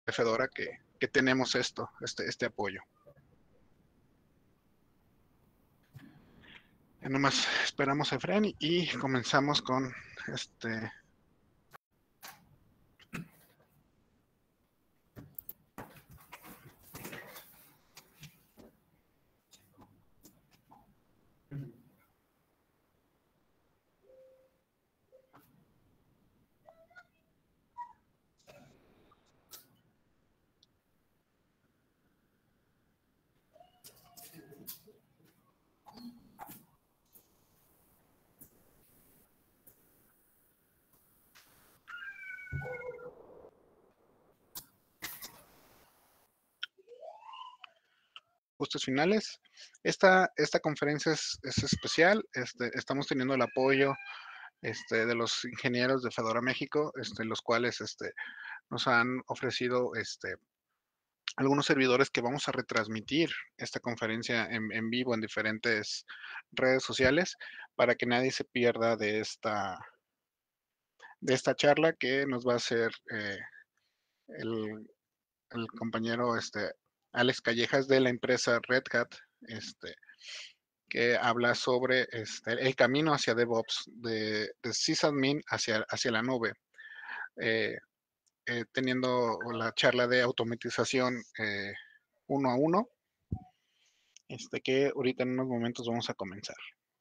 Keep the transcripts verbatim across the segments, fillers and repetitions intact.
Fedora que, que tenemos esto, este, este apoyo. Ya nomás esperamos a Efraín y comenzamos con este... Ajustes finales. Esta, esta conferencia es, es especial. Este, estamos teniendo el apoyo este, de los ingenieros de Fedora México, este, los cuales este, nos han ofrecido este, algunos servidores que vamos a retransmitir esta conferencia en, en vivo en diferentes redes sociales para que nadie se pierda de esta, de esta charla que nos va a hacer eh, el, el compañero este, Alex Callejas de la empresa Red Hat, este, que habla sobre este, el camino hacia DevOps, de, de sysadmin hacia, hacia la nube, eh, eh, teniendo la charla de automatización eh, uno a uno, este, que ahorita en unos momentos vamos a comenzar.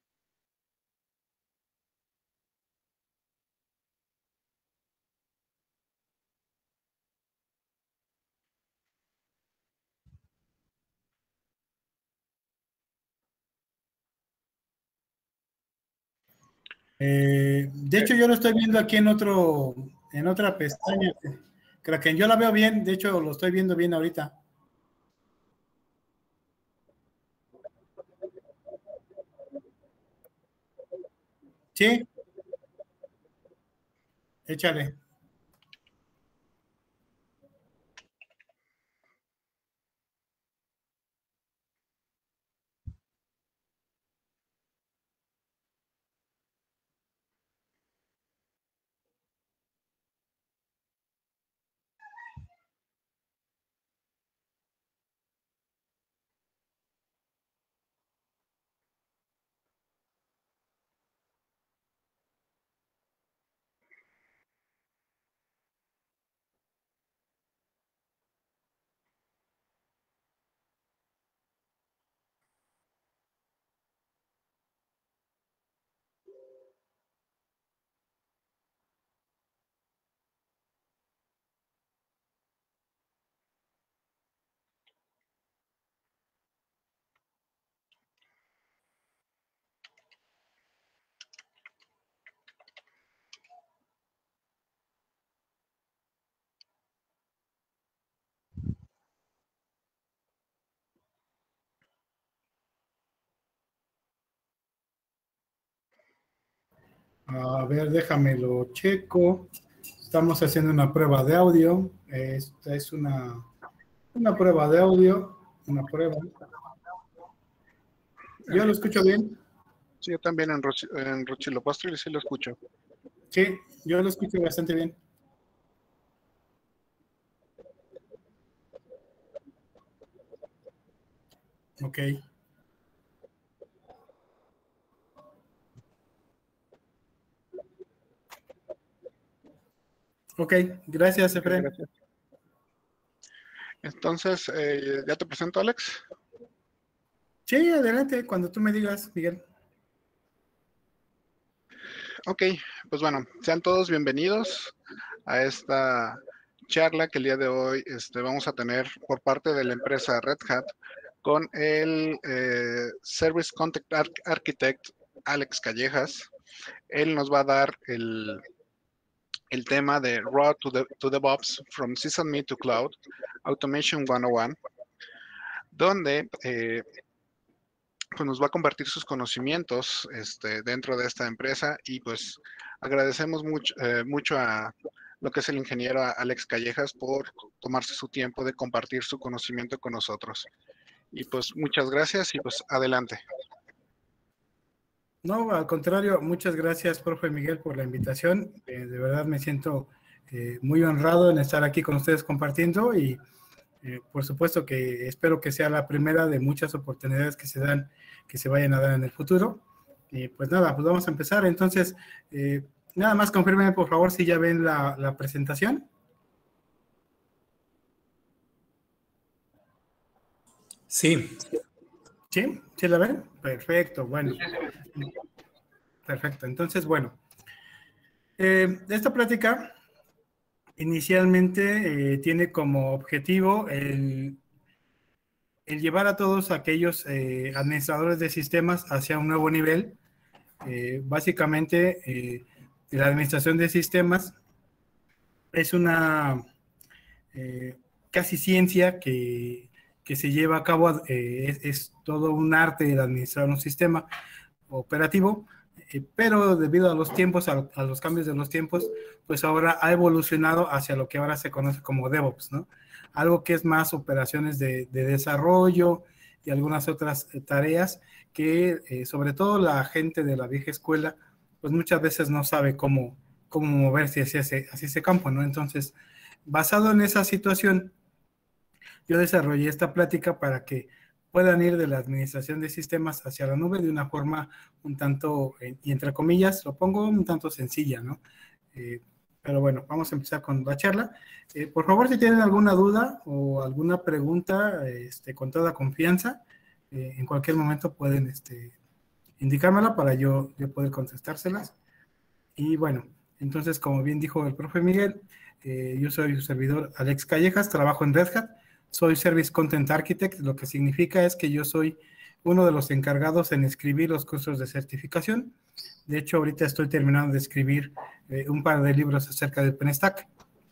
Eh, de hecho, yo lo estoy viendo aquí en otro, en otra pestaña. Creo que yo la veo bien, de hecho lo estoy viendo bien ahorita. Sí, échale. A ver, déjame lo checo. Estamos haciendo una prueba de audio. Esta es una, una prueba de audio. Una prueba. ¿Yo lo escucho bien? Sí, yo también en, Rochi, en Rochilopostri sí lo escucho. Sí, yo lo escucho bastante bien. Ok. Ok, gracias, Efraín. Gracias. Entonces, eh, ¿ya te presento, Alex? Sí, adelante, cuando tú me digas, Miguel. Ok, pues bueno, sean todos bienvenidos a esta charla que el día de hoy este, vamos a tener por parte de la empresa Red Hat con el eh, Service Contact Architect Alex Callejas. Él nos va a dar el, el tema de Raw to, the, to DevOps from Sysadmin to Cloud, Automation ciento uno, donde eh, pues nos va a compartir sus conocimientos este, dentro de esta empresa y pues agradecemos mucho, eh, mucho a lo que es el ingeniero Alex Callejas por tomarse su tiempo de compartir su conocimiento con nosotros. Y pues muchas gracias y pues adelante. No, al contrario, muchas gracias, profe Miguel, por la invitación. Eh, de verdad me siento eh, muy honrado en estar aquí con ustedes compartiendo y eh, por supuesto que espero que sea la primera de muchas oportunidades que se dan, que se vayan a dar en el futuro. Y pues nada, pues vamos a empezar. Entonces, eh, nada más confirmen por favor si ya ven la, la presentación. Sí. ¿Sí? ¿Sí la ven? Perfecto, bueno. Perfecto, entonces, bueno. Eh, esta plática inicialmente eh, tiene como objetivo el, el llevar a todos aquellos eh, administradores de sistemas hacia un nuevo nivel. Eh, básicamente, eh, la administración de sistemas es una eh, casi ciencia que, que se lleva a cabo, eh, es, es todo un arte el administrar un sistema operativo, eh, pero debido a los tiempos, a, a los cambios de los tiempos, pues ahora ha evolucionado hacia lo que ahora se conoce como DevOps, ¿no? Algo que es más operaciones de, de desarrollo y algunas otras eh, tareas que eh, sobre todo la gente de la vieja escuela, pues muchas veces no sabe cómo, cómo moverse hacia ese, hacia ese campo, ¿no? Entonces, basado en esa situación, yo desarrollé esta plática para que puedan ir de la administración de sistemas hacia la nube de una forma un tanto, eh, y entre comillas, lo pongo un tanto sencilla, ¿no? Eh, pero bueno, vamos a empezar con la charla. Eh, por favor, si tienen alguna duda o alguna pregunta, este, con toda confianza, eh, en cualquier momento pueden este, indicármela para yo, yo poder contestárselas. Y bueno, entonces, como bien dijo el profe Miguel, eh, yo soy su servidor Alex Callejas, trabajo en Red Hat, soy Service Content Architect, lo que significa es que yo soy uno de los encargados en escribir los cursos de certificación. De hecho, ahorita estoy terminando de escribir eh, un par de libros acerca del OpenStack,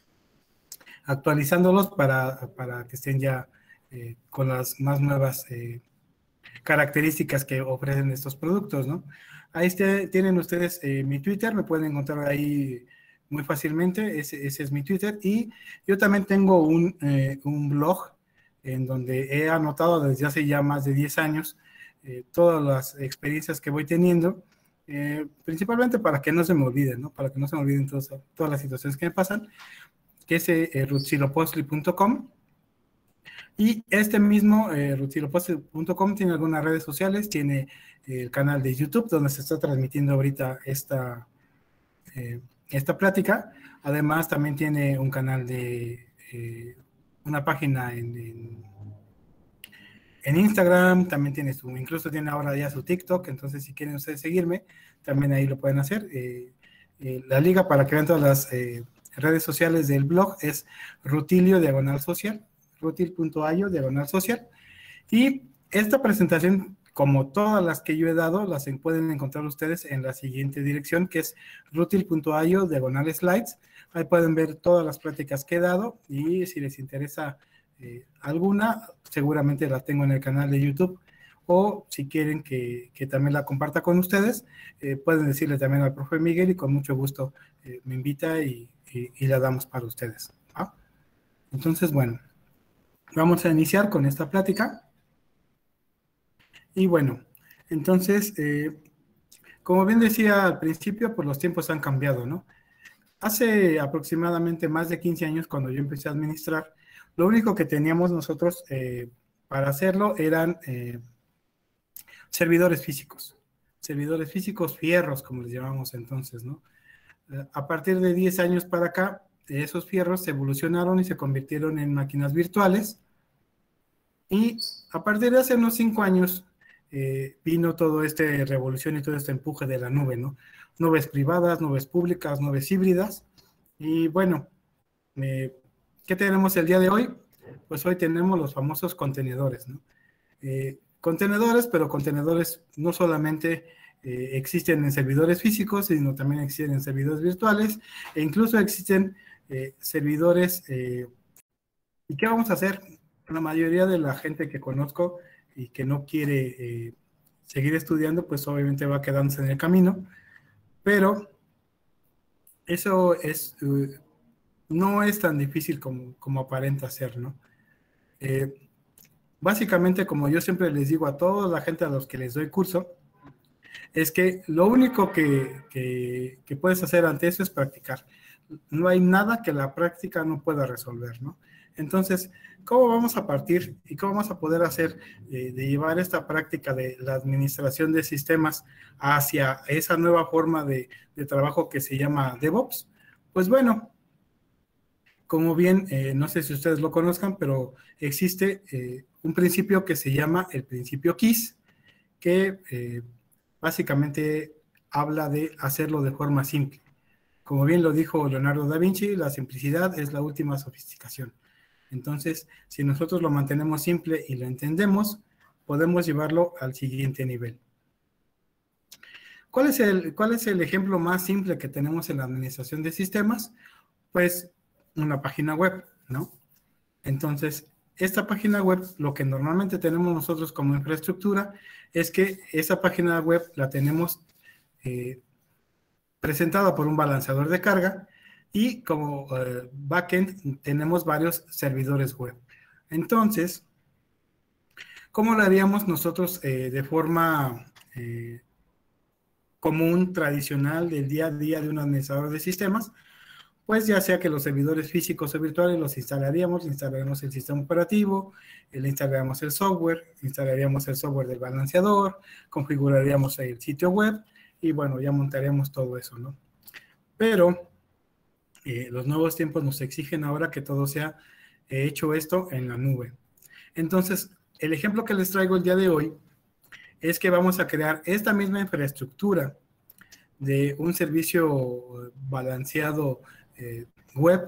actualizándolos para, para que estén ya eh, con las más nuevas eh, características que ofrecen estos productos, ¿no? Ahí este, tienen ustedes eh, mi Twitter, me pueden encontrar ahí muy fácilmente, ese, ese es mi Twitter, y yo también tengo un, eh, un blog en donde he anotado desde hace ya más de diez años eh, todas las experiencias que voy teniendo, eh, principalmente para que no se me olviden, ¿no? Para que no se me olviden todas, todas las situaciones que me pasan, que es eh, rutzilopostli punto com. Y este mismo, eh, rutzilopostli punto com, tiene algunas redes sociales, tiene eh, el canal de YouTube, donde se está transmitiendo ahorita esta, eh, esta plática. Además, también tiene un canal de, eh, una página en, en, en Instagram, también tiene su, incluso tiene ahora ya su TikTok, entonces si quieren ustedes seguirme, también ahí lo pueden hacer. Eh, eh, la liga para que vean todas las eh, redes sociales del blog es Rutilio Diagonal Social, rutil punto io diagonal social. Y esta presentación, como todas las que yo he dado, las pueden encontrar ustedes en la siguiente dirección, que es rutil punto io diagonal slides. Ahí pueden ver todas las pláticas que he dado y si les interesa eh, alguna, seguramente la tengo en el canal de YouTube, o si quieren que, que también la comparta con ustedes, eh, pueden decirle también al profe Miguel y con mucho gusto eh, me invita y, y, y la damos para ustedes, ¿no? Entonces, bueno, vamos a iniciar con esta plática. Y bueno, entonces, eh, como bien decía al principio, pues los tiempos han cambiado, ¿no? Hace aproximadamente más de quince años, cuando yo empecé a administrar, lo único que teníamos nosotros eh, para hacerlo eran eh, servidores físicos. Servidores físicos, fierros, como les llamamos entonces, ¿no? Eh, a partir de diez años para acá, esos fierros se evolucionaron y se convirtieron en máquinas virtuales. Y a partir de hace unos cinco años eh, vino toda esta revolución y todo este empuje de la nube, ¿no? Nubes privadas, nubes públicas, nubes híbridas. Y bueno, eh, ¿qué tenemos el día de hoy? Pues hoy tenemos los famosos contenedores, ¿no? Eh, contenedores, pero contenedores no solamente eh, existen en servidores físicos, sino también existen en servidores virtuales, e incluso existen eh, servidores. Eh, ¿Y qué vamos a hacer? La mayoría de la gente que conozco y que no quiere eh, seguir estudiando, pues obviamente va quedándose en el camino, pero eso es, uh, no es tan difícil como, como aparenta ser, ¿no? Eh, básicamente, como yo siempre les digo a toda la gente a los que les doy curso, es que lo único que, que, que puedes hacer ante eso es practicar. no hay nada que la práctica no pueda resolver, ¿no? Entonces, ¿cómo vamos a partir y cómo vamos a poder hacer eh, de llevar esta práctica de la administración de sistemas hacia esa nueva forma de, de trabajo que se llama DevOps? Pues bueno, como bien, eh, no sé si ustedes lo conozcan, pero existe eh, un principio que se llama el principio KISS, que eh, básicamente habla de hacerlo de forma simple. Como bien lo dijo Leonardo da Vinci, la simplicidad es la última sofisticación. Entonces, si nosotros lo mantenemos simple y lo entendemos, podemos llevarlo al siguiente nivel. ¿Cuál es el, cuál es el ejemplo más simple que tenemos en la administración de sistemas? Pues una página web, ¿no? Entonces, esta página web, lo que normalmente tenemos nosotros como infraestructura, es que esa página web la tenemos eh, presentada por un balanceador de carga y como eh, backend tenemos varios servidores web. Entonces, ¿cómo lo haríamos nosotros eh, de forma eh, común, tradicional, del día a día de un administrador de sistemas? Pues ya sea que los servidores físicos o virtuales los instalaríamos, instalaríamos el sistema operativo, le instalaríamos el software, instalaríamos el software del balanceador, configuraríamos el sitio web y bueno, ya montaríamos todo eso, ¿no? Pero eh, los nuevos tiempos nos exigen ahora que todo sea eh, hecho esto en la nube. Entonces, el ejemplo que les traigo el día de hoy es que vamos a crear esta misma infraestructura de un servicio balanceado eh, web,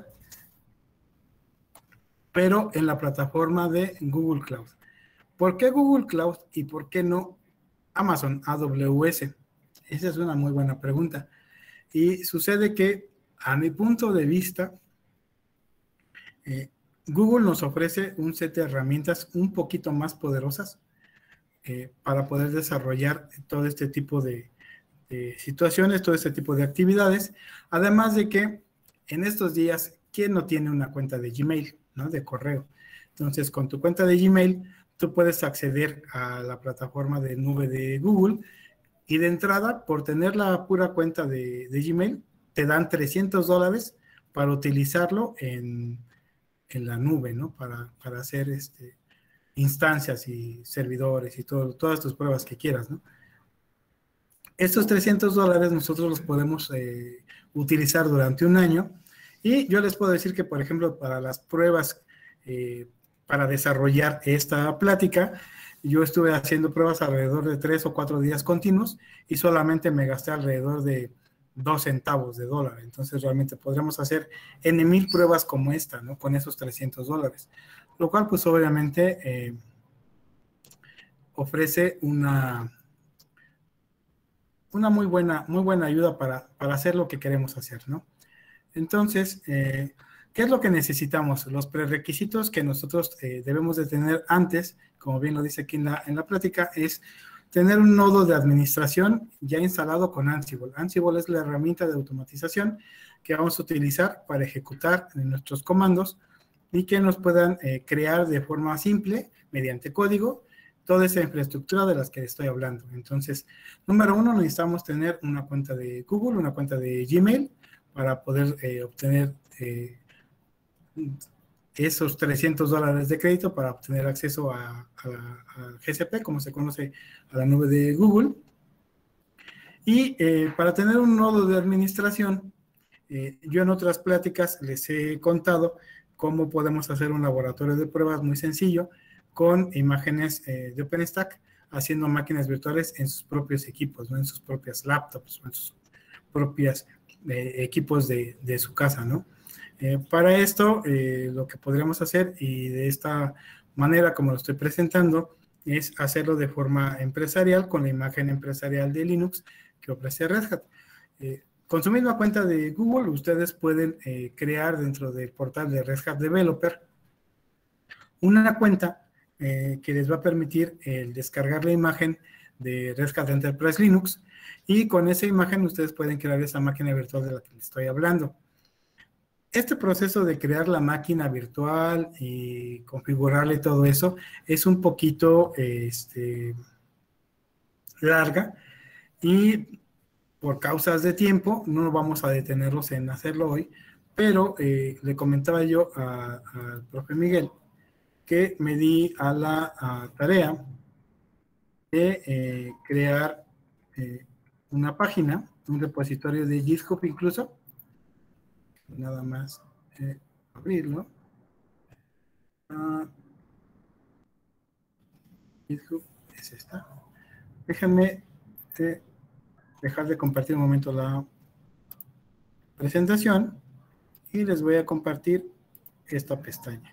pero en la plataforma de Google Cloud. ¿Por qué Google Cloud y por qué no Amazon A W S? Esa es una muy buena pregunta. Y sucede que, a mi punto de vista, eh, Google nos ofrece un set de herramientas un poquito más poderosas eh, para poder desarrollar todo este tipo de, de situaciones, todo este tipo de actividades. Además de que en estos días, ¿quién no tiene una cuenta de Gmail, ¿no? De correo? Entonces, con tu cuenta de Gmail, tú puedes acceder a la plataforma de nube de Google y de entrada, por tener la pura cuenta de, de Gmail, te dan trescientos dólares para utilizarlo en, en la nube, ¿no? Para, para hacer este, instancias y servidores y todo, todas tus pruebas que quieras, ¿no? Estos trescientos dólares nosotros los podemos eh, utilizar durante un año y yo les puedo decir que, por ejemplo, para las pruebas, eh, para desarrollar esta plática, yo estuve haciendo pruebas alrededor de tres o cuatro días continuos y solamente me gasté alrededor de dos centavos de dólar. Entonces, realmente podremos hacer N mil pruebas como esta, ¿no? Con esos trescientos dólares. Lo cual, pues, obviamente, eh, ofrece una, una muy buena, muy buena ayuda para, para hacer lo que queremos hacer, ¿no? Entonces, eh, ¿qué es lo que necesitamos? Los prerequisitos que nosotros eh, debemos de tener antes, como bien lo dice aquí en la, en la plática, es tener un nodo de administración ya instalado con Ansible. Ansible es la herramienta de automatización que vamos a utilizar para ejecutar nuestros comandos y que nos puedan eh, crear de forma simple, mediante código, toda esa infraestructura de las que estoy hablando. Entonces, número uno, necesitamos tener una cuenta de Google, una cuenta de Gmail, para poder eh, obtener eh, esos trescientos dólares de crédito para obtener acceso a, a, a G C P, como se conoce, a la nube de Google. Y eh, para tener un nodo de administración, eh, yo en otras pláticas les he contado cómo podemos hacer un laboratorio de pruebas muy sencillo con imágenes eh, de OpenStack, haciendo máquinas virtuales en sus propios equipos, ¿no? En sus propias laptops, en sus propios eh, equipos de, de su casa, ¿no? Eh, para esto, eh, lo que podríamos hacer, y de esta manera como lo estoy presentando, es hacerlo de forma empresarial con la imagen empresarial de Linux que ofrece Red Hat. Eh, con su misma cuenta de Google, ustedes pueden eh, crear dentro del portal de Red Hat Developer una cuenta eh, que les va a permitir el descargar la imagen de Red Hat Enterprise Linux, y con esa imagen ustedes pueden crear esa máquina virtual de la que les estoy hablando. Este proceso de crear la máquina virtual y configurarle todo eso es un poquito este, larga, y por causas de tiempo, no vamos a detenerlos en hacerlo hoy, pero eh, le comentaba yo al profe Miguel que me di a la a tarea de eh, crear eh, una página, un repositorio de GitHub incluso, nada más eh, abrirlo. Uh, GitHub es esta. Déjenme eh, dejar de compartir un momento la presentación y les voy a compartir esta pestaña.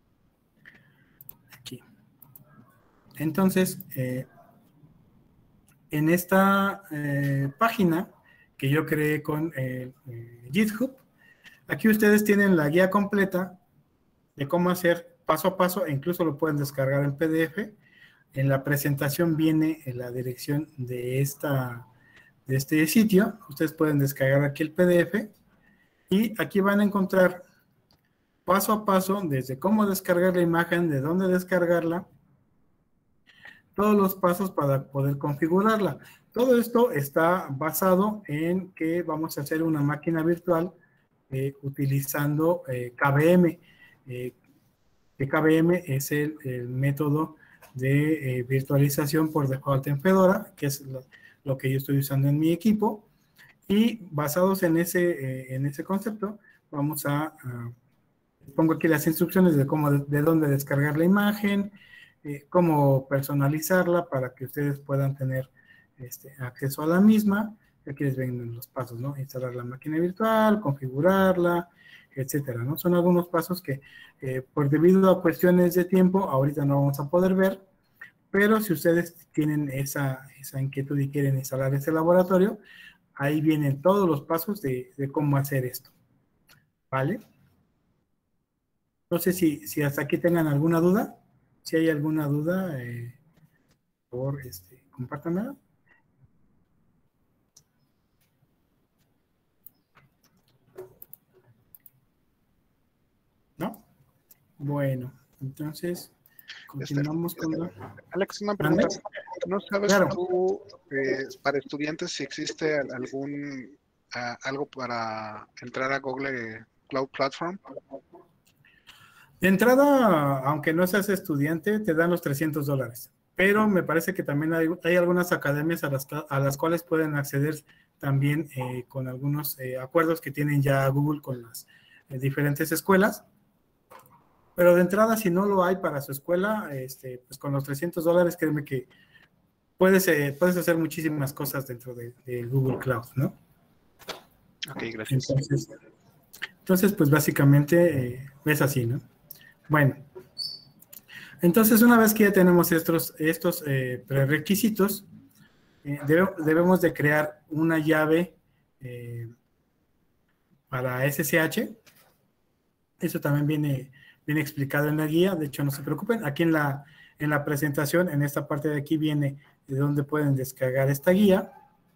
Aquí. Entonces, eh, en esta eh, página que yo creé con eh, eh, GitHub, aquí ustedes tienen la guía completa de cómo hacer paso a paso, e incluso lo pueden descargar en P D F. En la presentación viene en la dirección de, esta, de este sitio. Ustedes pueden descargar aquí el P D F y aquí van a encontrar paso a paso desde cómo descargar la imagen, de dónde descargarla, todos los pasos para poder configurarla. Todo esto está basado en que vamos a hacer una máquina virtual eh, utilizando eh, K V M. Eh, que K V M es el, el método de eh, virtualización por default en Fedora, que es lo, lo que yo estoy usando en mi equipo. Y basados en ese, eh, en ese concepto, vamos a, a... pongo aquí las instrucciones de cómo, de, de dónde descargar la imagen, eh, cómo personalizarla para que ustedes puedan tener este, acceso a la misma. Aquí les ven los pasos, ¿no? Instalar la máquina virtual, configurarla, etcétera, ¿no? Son algunos pasos que, eh, por debido a cuestiones de tiempo, ahorita no vamos a poder ver, pero si ustedes tienen esa, esa inquietud y quieren instalar este laboratorio, ahí vienen todos los pasos de, de cómo hacer esto, ¿vale? No sé si, si hasta aquí tengan alguna duda. Si hay alguna duda, eh, por favor, este, compártanmela. ¿No? Bueno, entonces continuamos este, con la... Alex, una pregunta. ¿No sabes claro. tú, eh, para estudiantes, si existe algún uh, algo para entrar a Google Cloud Platform? De entrada, aunque no seas estudiante, te dan los trescientos dólares. Pero me parece que también hay, hay algunas academias a las, a las cuales pueden acceder también eh, con algunos eh, acuerdos que tienen ya Google con las eh, diferentes escuelas. Pero de entrada, si no lo hay para su escuela, este, pues con los trescientos dólares, créeme que puedes, eh, puedes hacer muchísimas cosas dentro de, de Google Cloud, ¿no? Ok, gracias. Entonces, entonces pues básicamente eh, es así, ¿no? Bueno, entonces una vez que ya tenemos estos, estos eh, prerequisitos, eh, debe, debemos de crear una llave eh, para S S H. Eso también viene, viene explicado en la guía, de hecho no se preocupen, aquí en la, en la presentación, en esta parte de aquí viene de dónde pueden descargar esta guía.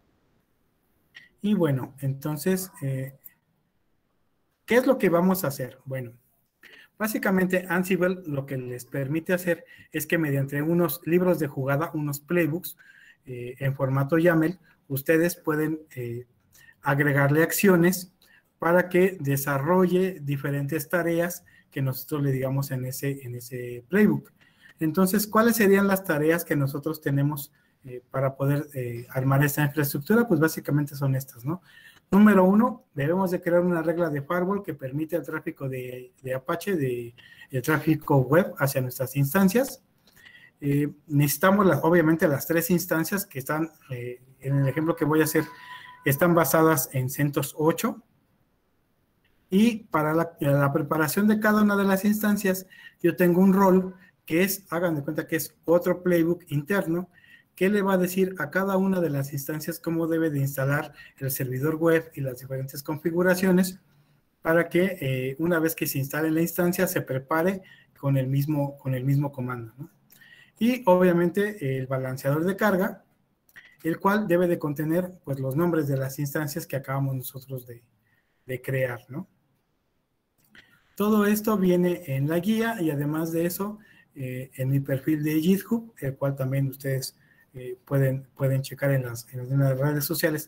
Y bueno, entonces, eh, ¿qué es lo que vamos a hacer? Bueno, básicamente, Ansible lo que les permite hacer es que mediante unos libros de jugada, unos playbooks eh, en formato YAML, ustedes pueden eh, agregarle acciones para que desarrolle diferentes tareas que nosotros le digamos en ese, en ese playbook. Entonces, ¿cuáles serían las tareas que nosotros tenemos eh, para poder eh, armar esta infraestructura? Pues básicamente son estas, ¿no? Número uno, debemos de crear una regla de firewall que permite el tráfico de, de Apache, de, el tráfico web hacia nuestras instancias. Eh, necesitamos, las, obviamente, las tres instancias que están, eh, en el ejemplo que voy a hacer, están basadas en CentOS ocho. Y para la, la preparación de cada una de las instancias, yo tengo un rol que es, hagan de cuenta que es otro playbook interno, que le va a decir a cada una de las instancias cómo debe de instalar el servidor web y las diferentes configuraciones para que eh, una vez que se instale en la instancia se prepare con el mismo, con el mismo comando, ¿no? Y obviamente el balanceador de carga, el cual debe de contener pues los nombres de las instancias que acabamos nosotros de, de crear, ¿no? Todo esto viene en la guía y además de eso eh, en mi perfil de GitHub, el cual también ustedes Eh, pueden, pueden checar en las, en las redes sociales,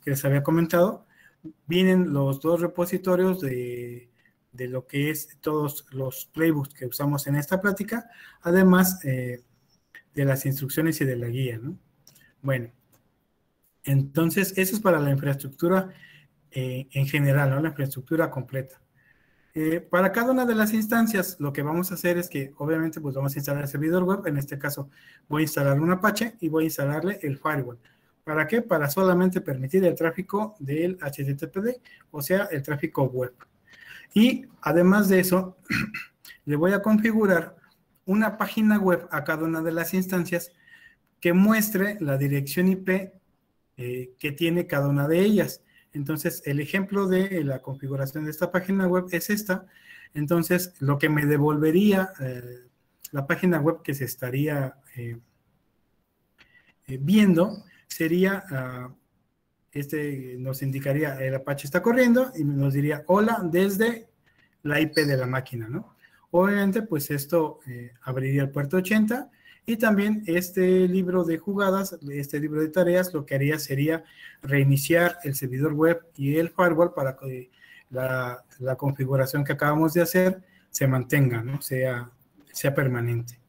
que les había comentado, vienen los dos repositorios de, de lo que es todos los playbooks que usamos en esta plática, además eh, de las instrucciones y de la guía, ¿no? Bueno, entonces eso es para la infraestructura eh, en general, ¿no? La infraestructura completa. Eh, para cada una de las instancias, lo que vamos a hacer es que, obviamente, pues vamos a instalar el servidor web. En este caso, voy a instalar un Apache y voy a instalarle el firewall. ¿Para qué? Para solamente permitir el tráfico del H T T P D, o sea, el tráfico web. Y además de eso, le voy a configurar una página web a cada una de las instancias que muestre la dirección I P eh, que tiene cada una de ellas. Entonces, el ejemplo de la configuración de esta página web es esta. Entonces, lo que me devolvería eh, la página web que se estaría eh, eh, viendo sería, uh, este nos indicaría, el Apache está corriendo y nos diría, hola, desde la I P de la máquina, ¿no? Obviamente, pues esto eh, abriría el puerto ochenta y también este libro de jugadas, este libro de tareas, lo que haría sería reiniciar el servidor web y el firewall para que la, la configuración que acabamos de hacer se mantenga, ¿no? Sea, sea permanente.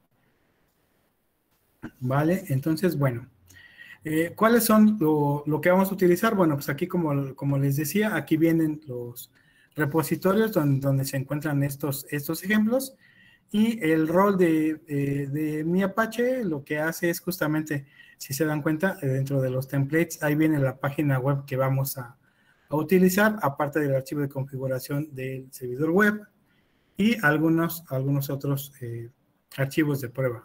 ¿Vale? Entonces, bueno. Eh, ¿Cuáles son lo, lo que vamos a utilizar? Bueno, pues aquí como, como les decía, aquí vienen los repositorios donde, donde se encuentran estos, estos ejemplos y el rol de, eh, de mi Apache lo que hace es justamente, si se dan cuenta, dentro de los templates, ahí viene la página web que vamos a, a utilizar, aparte del archivo de configuración del servidor web y algunos, algunos otros eh, archivos de prueba.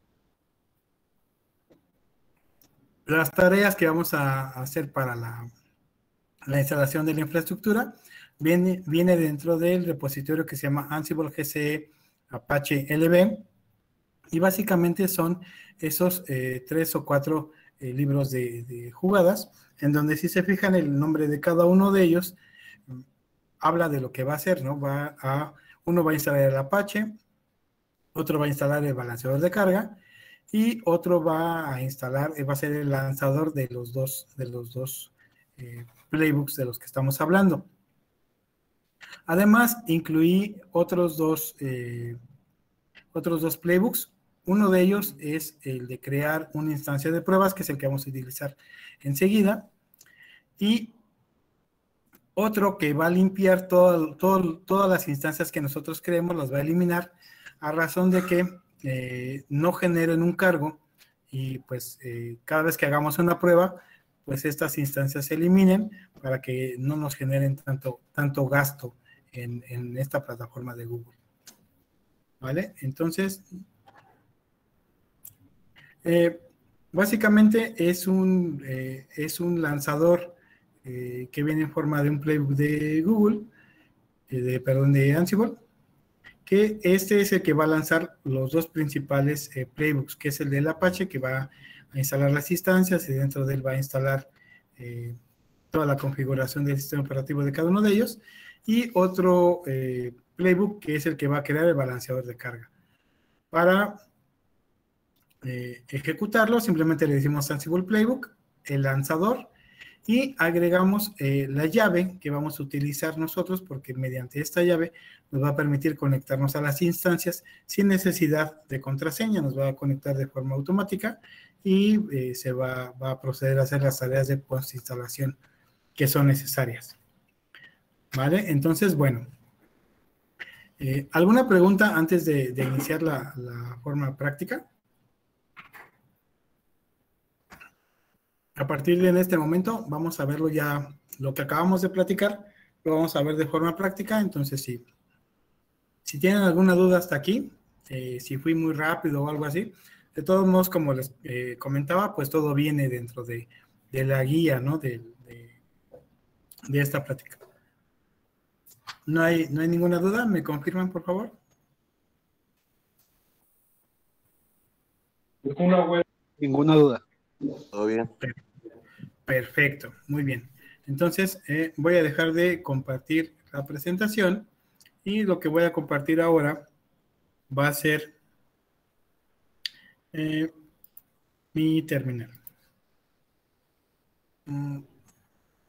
Las tareas que vamos a hacer para la, la instalación de la infraestructura viene, viene dentro del repositorio que se llama Ansible G C E Apache L B y básicamente son esos eh, tres o cuatro eh, libros de, de jugadas en donde si se fijan el nombre de cada uno de ellos habla de lo que va a hacer, ¿no? Va a, uno va a instalar el Apache, otro va a instalar el balanceador de carga y otro va a instalar, va a ser el lanzador de los dos, de los dos eh, playbooks de los que estamos hablando. Además, incluí otros dos, eh, otros dos playbooks. Uno de ellos es el de crear una instancia de pruebas, que es el que vamos a utilizar enseguida. Y otro que va a limpiar todo, todo, todas las instancias que nosotros creemos, las va a eliminar, a razón de que eh, no generen un cargo y pues eh, cada vez que hagamos una prueba, pues estas instancias se eliminen para que no nos generen tanto, tanto gasto en, en esta plataforma de Google. ¿Vale? Entonces, eh, básicamente es un, eh, es un lanzador eh, que viene en forma de un playbook de Google, eh, de, perdón, de Ansible, que este es el que va a lanzar los dos principales eh, playbooks, que es el del Apache, que va a instalar las instancias y dentro de él va a instalar eh, toda la configuración del sistema operativo de cada uno de ellos, y otro eh, playbook que es el que va a crear el balanceador de carga. Para eh, ejecutarlo, simplemente le decimos Ansible Playbook, el lanzador, y agregamos eh, la llave que vamos a utilizar nosotros, porque mediante esta llave nos va a permitir conectarnos a las instancias sin necesidad de contraseña, nos va a conectar de forma automática y eh, se va, va a proceder a hacer las tareas de postinstalación que son necesarias. ¿Vale? Entonces, bueno, eh, ¿alguna pregunta antes de, de iniciar la, la forma práctica? A partir de en este momento vamos a verlo ya, lo que acabamos de platicar, lo vamos a ver de forma práctica. Entonces, sí, si tienen alguna duda hasta aquí, eh, si fui muy rápido o algo así, de todos modos, como les eh, comentaba, pues todo viene dentro de, de la guía, ¿no? De, de, de esta plática. ¿No hay, ¿No hay ninguna duda? ¿Me confirman, por favor? Ninguna duda. Todo bien. Perfecto, muy bien. Entonces, eh, voy a dejar de compartir la presentación y lo que voy a compartir ahora va a ser eh, mi terminal. Mm,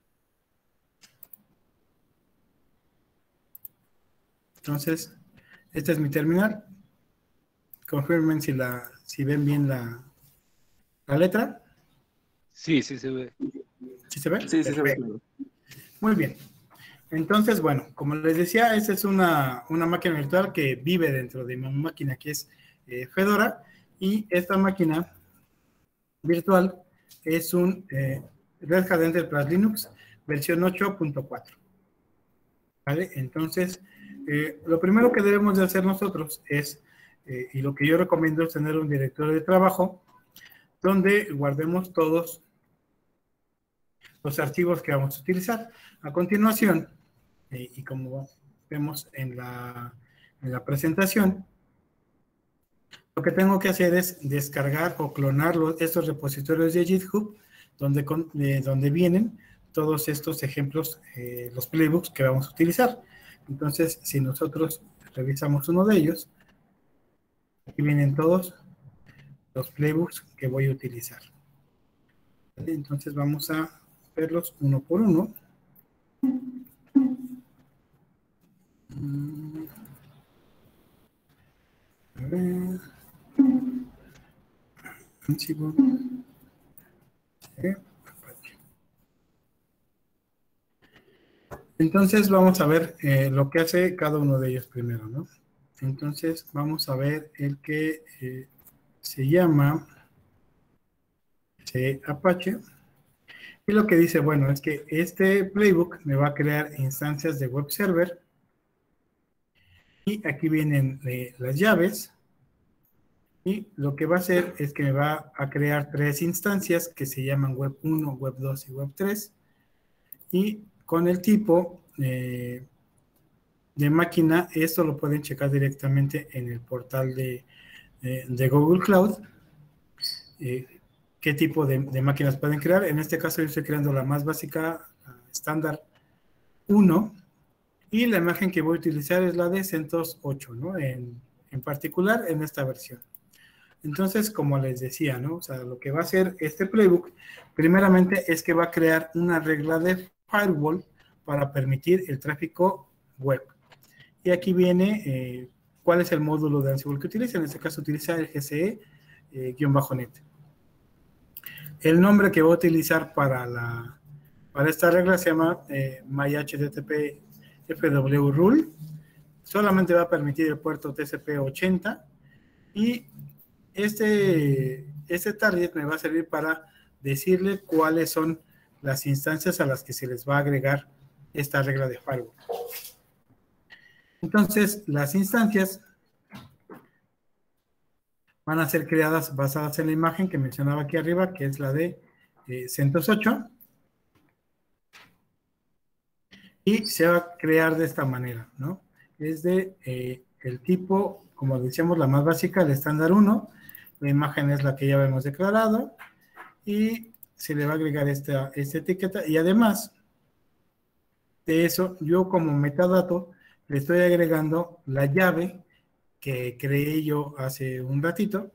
Entonces, este es mi terminal. Confirmen si, la, si ven bien la, la letra. Sí, sí se ve. ¿Sí se ve? Sí, sí se ve. Perfecto. Muy bien. Entonces, bueno, como les decía, esta es una, una máquina virtual que vive dentro de mi máquina, que es eh, Fedora, y esta máquina virtual es un eh, Red Hat Enterprise Linux versión ocho punto cuatro. ¿Vale? Entonces, eh, lo primero que debemos de hacer nosotros es, eh, y lo que yo recomiendo es tener un directorio de trabajo donde guardemos todos los archivos que vamos a utilizar. A continuación, eh, y como vemos en la, en la presentación, lo que tengo que hacer es descargar o clonar los, estos repositorios de GitHub donde, con, eh, donde vienen todos estos ejemplos, eh, los playbooks que vamos a utilizar. Entonces, si nosotros revisamos uno de ellos, aquí vienen todos los playbooks que voy a utilizar. Entonces, vamos a verlos uno por uno. A ver. Entonces vamos a ver eh, lo que hace cada uno de ellos primero, ¿no? Entonces vamos a ver el que eh, se llama C Apache. Y lo que dice, bueno, es que este playbook me va a crear instancias de web server. Y aquí vienen eh, las llaves. Y lo que va a hacer es que me va a crear tres instancias que se llaman web uno, web dos y web tres. Y con el tipo eh, de máquina, esto lo pueden checar directamente en el portal de, eh, de Google Cloud. Eh, qué tipo de, de máquinas pueden crear. En este caso yo estoy creando la más básica, estándar uno. Y la imagen que voy a utilizar es la de CentOS ocho, ¿no? En, en particular en esta versión. Entonces, como les decía, ¿no? O sea, lo que va a hacer este playbook, primeramente es que va a crear una regla de firewall para permitir el tráfico web. Y aquí viene eh, cuál es el módulo de Ansible que utiliza. En este caso utiliza el G C E-net. Eh, el nombre que voy a utilizar para, la, para esta regla se llama eh, MyHTTP F W Rule. Solamente va a permitir el puerto T C P ochenta y Este, este target me va a servir para decirle cuáles son las instancias a las que se les va a agregar esta regla de firewall. Entonces, las instancias van a ser creadas basadas en la imagen que mencionaba aquí arriba, que es la de eh, CentOS ocho. Y se va a crear de esta manera, ¿no? Es de eh, el tipo, como decíamos, la más básica, el estándar uno. La imagen es la que ya hemos declarado y se le va a agregar esta, esta etiqueta y además de eso, yo como metadato le estoy agregando la llave que creé yo hace un ratito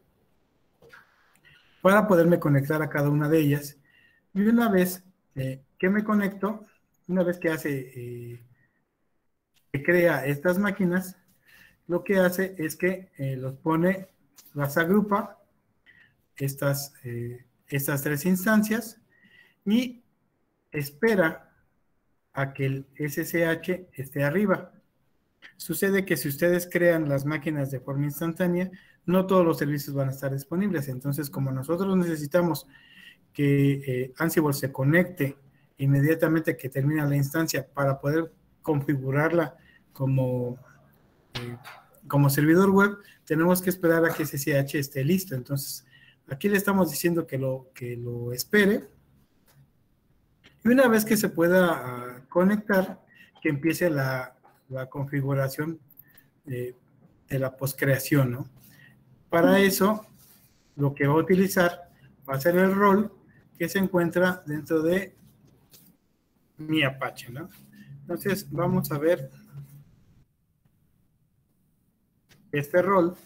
para poderme conectar a cada una de ellas. Y una vez eh, que me conecto, una vez que hace, eh, que crea estas máquinas, lo que hace es que eh, los pone, las agrupa, estas, eh, estas tres instancias y espera a que el S S H esté arriba. Sucede que si ustedes crean las máquinas de forma instantánea, no todos los servicios van a estar disponibles. Entonces, como nosotros necesitamos que eh, Ansible se conecte inmediatamente que termina la instancia para poder configurarla como, eh, como servidor web, tenemos que esperar a que S S H esté listo. Entonces, aquí le estamos diciendo que lo, que lo espere. Y una vez que se pueda uh, conectar, que empiece la, la configuración de, de la postcreación, ¿no? Para eso, lo que va a utilizar va a ser el rol que se encuentra dentro de mi Apache, ¿no? Entonces, vamos a ver este rol.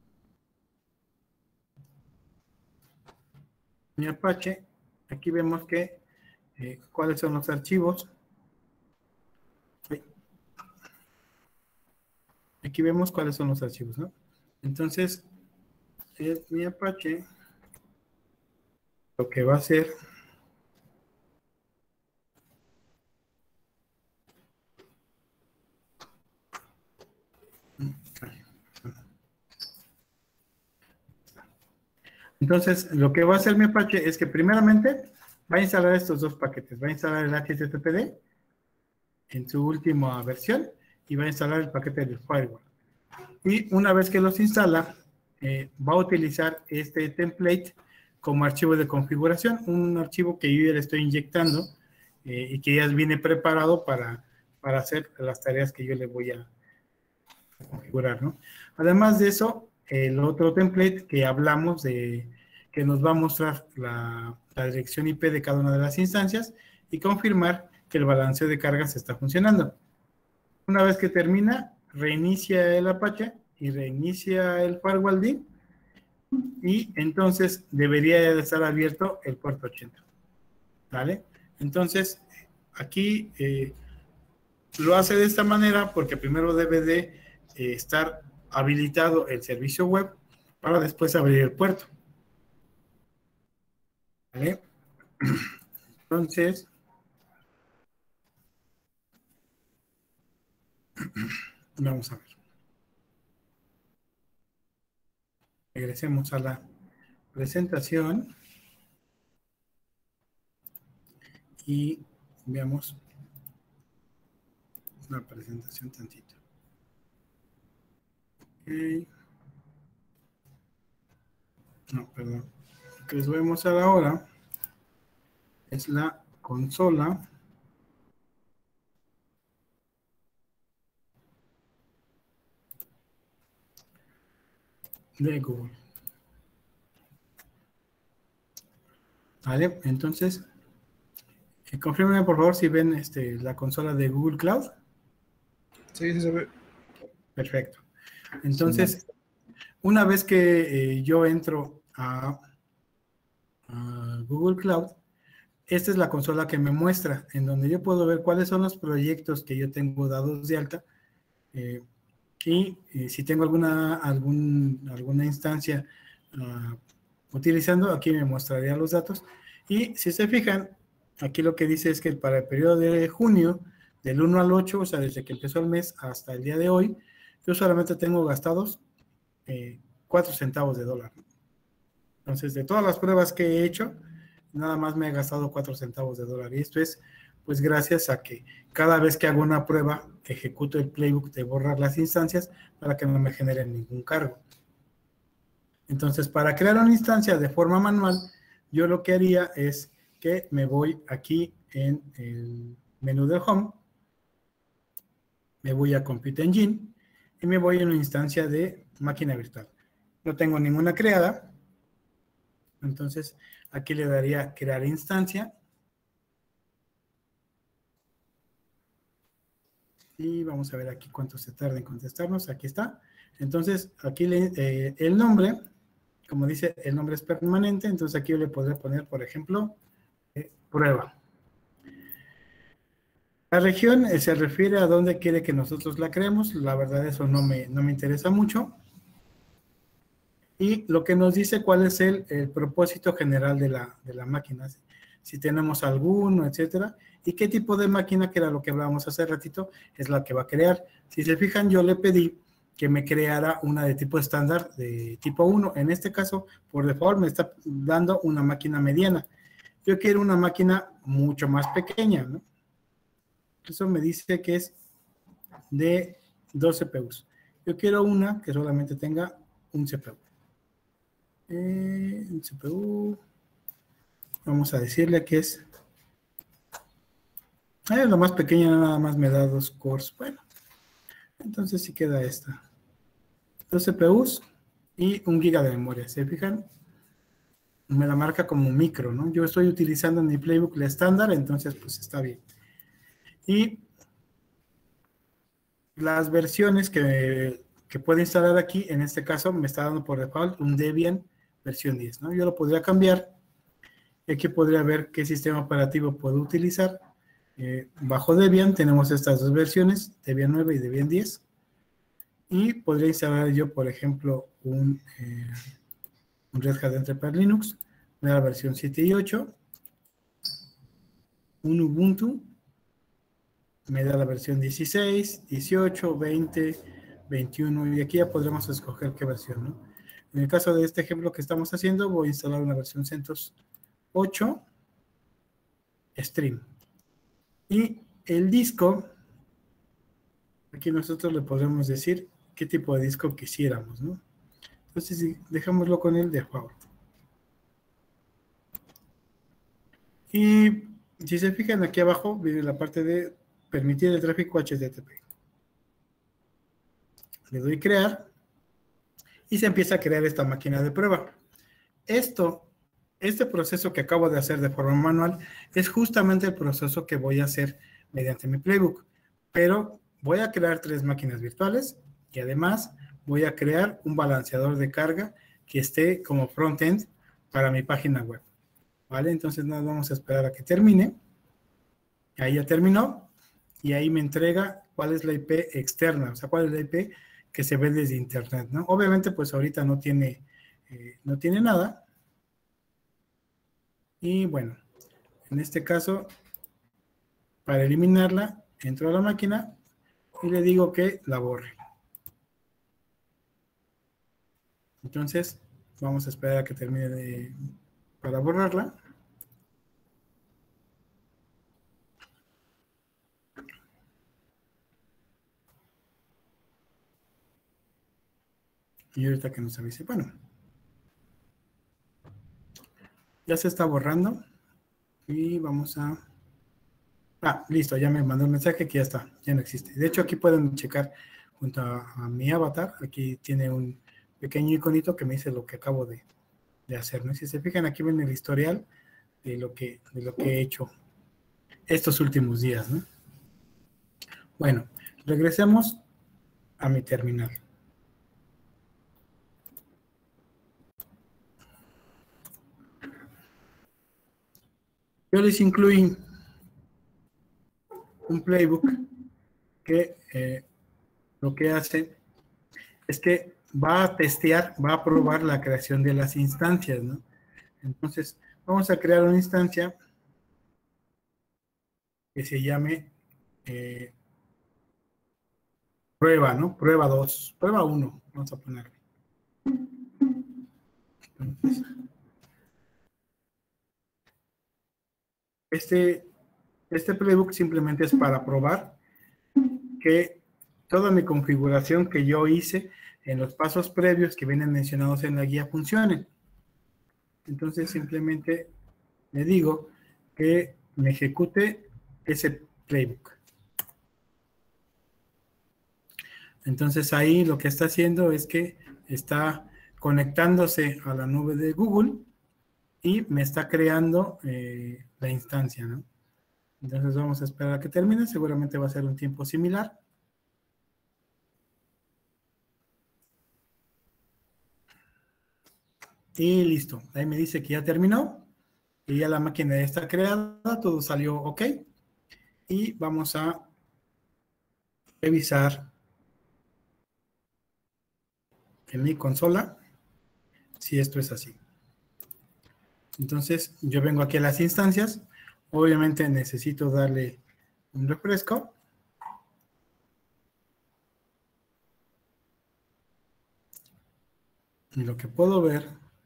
Mi Apache, aquí vemos que eh, cuáles son los archivos. Aquí vemos cuáles son los archivos, ¿no? Entonces, es mi Apache, lo que va a hacer entonces, lo que va a hacer mi Apache es que primeramente va a instalar estos dos paquetes. Va a instalar el H T T P D en su última versión y va a instalar el paquete del firewall. Y una vez que los instala, eh, va a utilizar este template como archivo de configuración, un archivo que yo ya le estoy inyectando eh, y que ya viene preparado para, para hacer las tareas que yo le voy a configurar, ¿no? Además de eso, el otro template que hablamos de que nos va a mostrar la, la dirección I P de cada una de las instancias y confirmar que el balanceo de cargas está funcionando. Una vez que termina, reinicia el Apache y reinicia el Firewall D y entonces debería de estar abierto el puerto ochenta. ¿Vale? Entonces, aquí eh, lo hace de esta manera porque primero debe de eh, estar habilitado el servicio web para después abrir el puerto. ¿Vale? Entonces, vamos a ver. Regresemos a la presentación y veamos la presentación tantito. Okay. No, perdón. Lo que les voy a mostrar ahora es la consola de Google. Vale, entonces, eh, confírmenme por favor si ven este, la consola de Google Cloud. Sí, sí se ve. Perfecto. Entonces, una vez que eh, yo entro a, a Google Cloud, esta es la consola que me muestra, en donde yo puedo ver cuáles son los proyectos que yo tengo dados de alta eh, y eh, si tengo alguna, algún, alguna instancia uh, utilizando, aquí me mostraría los datos. Y si se fijan, aquí lo que dice es que para el periodo de junio, del uno al ocho, o sea, desde que empezó el mes hasta el día de hoy, yo solamente tengo gastados eh, cuatro centavos de dólar. Entonces, de todas las pruebas que he hecho, nada más me he gastado cuatro centavos de dólar. Y esto es, pues, gracias a que cada vez que hago una prueba, ejecuto el playbook de borrar las instancias para que no me generen ningún cargo. Entonces, para crear una instancia de forma manual, yo lo que haría es que me voy aquí en el menú del Home, me voy a Compute Engine y me voy a una instancia de máquina virtual. No tengo ninguna creada, entonces aquí le daría crear instancia y vamos a ver aquí cuánto se tarda en contestarnos. Aquí está. Entonces, aquí le, eh, el nombre, como dice, el nombre es permanente, entonces aquí yo le podré poner, por ejemplo, eh, prueba. La región eh, se refiere a dónde quiere que nosotros la creemos. La verdad, eso no me, no me interesa mucho. Y lo que nos dice cuál es el, el propósito general de la, de la máquina. Si tenemos alguno, etcétera. Y qué tipo de máquina, que era lo que hablábamos hace ratito, es la que va a crear. Si se fijan, yo le pedí que me creara una de tipo estándar de tipo uno. En este caso, por default, me está dando una máquina mediana. Yo quiero una máquina mucho más pequeña, ¿no? Eso me dice que es de dos C P Us. Yo quiero una que solamente tenga un C P U. Eh, un C P U. Vamos a decirle que es... Eh, la más pequeña nada más me da dos cores. Bueno, entonces sí queda esta. Dos C P Us y un giga de memoria. ¿Se fijan? Me la marca como micro, ¿no? Yo estoy utilizando en mi playbook la estándar, entonces pues está bien. Y las versiones que, que puede instalar aquí, en este caso me está dando por default un Debian versión diez, ¿no? Yo lo podría cambiar. Y aquí podría ver qué sistema operativo puedo utilizar. Eh, bajo Debian tenemos estas dos versiones, Debian nueve y Debian diez. Y podría instalar yo, por ejemplo, un, eh, un Red Hat Enterprise Linux de la versión siete y ocho, un Ubuntu, me da la versión dieciséis, dieciocho, veinte, veintiuno, y aquí ya podremos escoger qué versión, ¿no? En el caso de este ejemplo que estamos haciendo, voy a instalar una versión CentOS ocho Stream. Y el disco, aquí nosotros le podemos decir qué tipo de disco quisiéramos, ¿no? Entonces, si dejámoslo con el default. Y si se fijan aquí abajo, viene la parte de permitir el tráfico H T T P. Le doy crear y se empieza a crear esta máquina de prueba. Esto, este proceso que acabo de hacer de forma manual es justamente el proceso que voy a hacer mediante mi playbook. Pero voy a crear tres máquinas virtuales y además voy a crear un balanceador de carga que esté como frontend para mi página web. ¿Vale? Entonces nos vamos a esperar a que termine. Ahí ya terminó y ahí me entrega cuál es la I P externa, o sea, cuál es la I P que se ve desde internet, ¿no? Obviamente, pues ahorita no tiene, eh, no tiene nada. Y bueno, en este caso, para eliminarla, entro a la máquina y le digo que la borre. Entonces, vamos a esperar a que termine de, para borrarla. Y ahorita que nos avise, bueno, ya se está borrando y vamos a... Ah, listo, ya me mandó un mensaje que ya está, ya no existe. De hecho, aquí pueden checar junto a, a mi avatar, aquí tiene un pequeño iconito que me dice lo que acabo de, de hacer, ¿no? Si se fijan, aquí ven el historial de lo que, de lo que he hecho estos últimos días, ¿no? Bueno, regresemos a mi terminal. Yo les incluí un playbook que eh, lo que hace es que va a testear, va a probar la creación de las instancias, ¿no? Entonces, vamos a crear una instancia que se llame eh, prueba, ¿no? Prueba dos, prueba uno, vamos a ponerle. Entonces, este, este playbook simplemente es para probar que toda mi configuración que yo hice en los pasos previos que vienen mencionados en la guía funcione. Entonces, simplemente le digo que me ejecute ese playbook. Entonces, ahí lo que está haciendo es que está conectándose a la nube de Google y me está creando eh, la instancia, ¿no? Entonces vamos a esperar a que termine, seguramente va a ser un tiempo similar. Y listo, ahí me dice que ya terminó, y ya la máquina ya está creada, todo salió ok. Y vamos a revisar en mi consola si esto es así. Entonces yo vengo aquí a las instancias, obviamente necesito darle un refresco. Y lo que puedo ver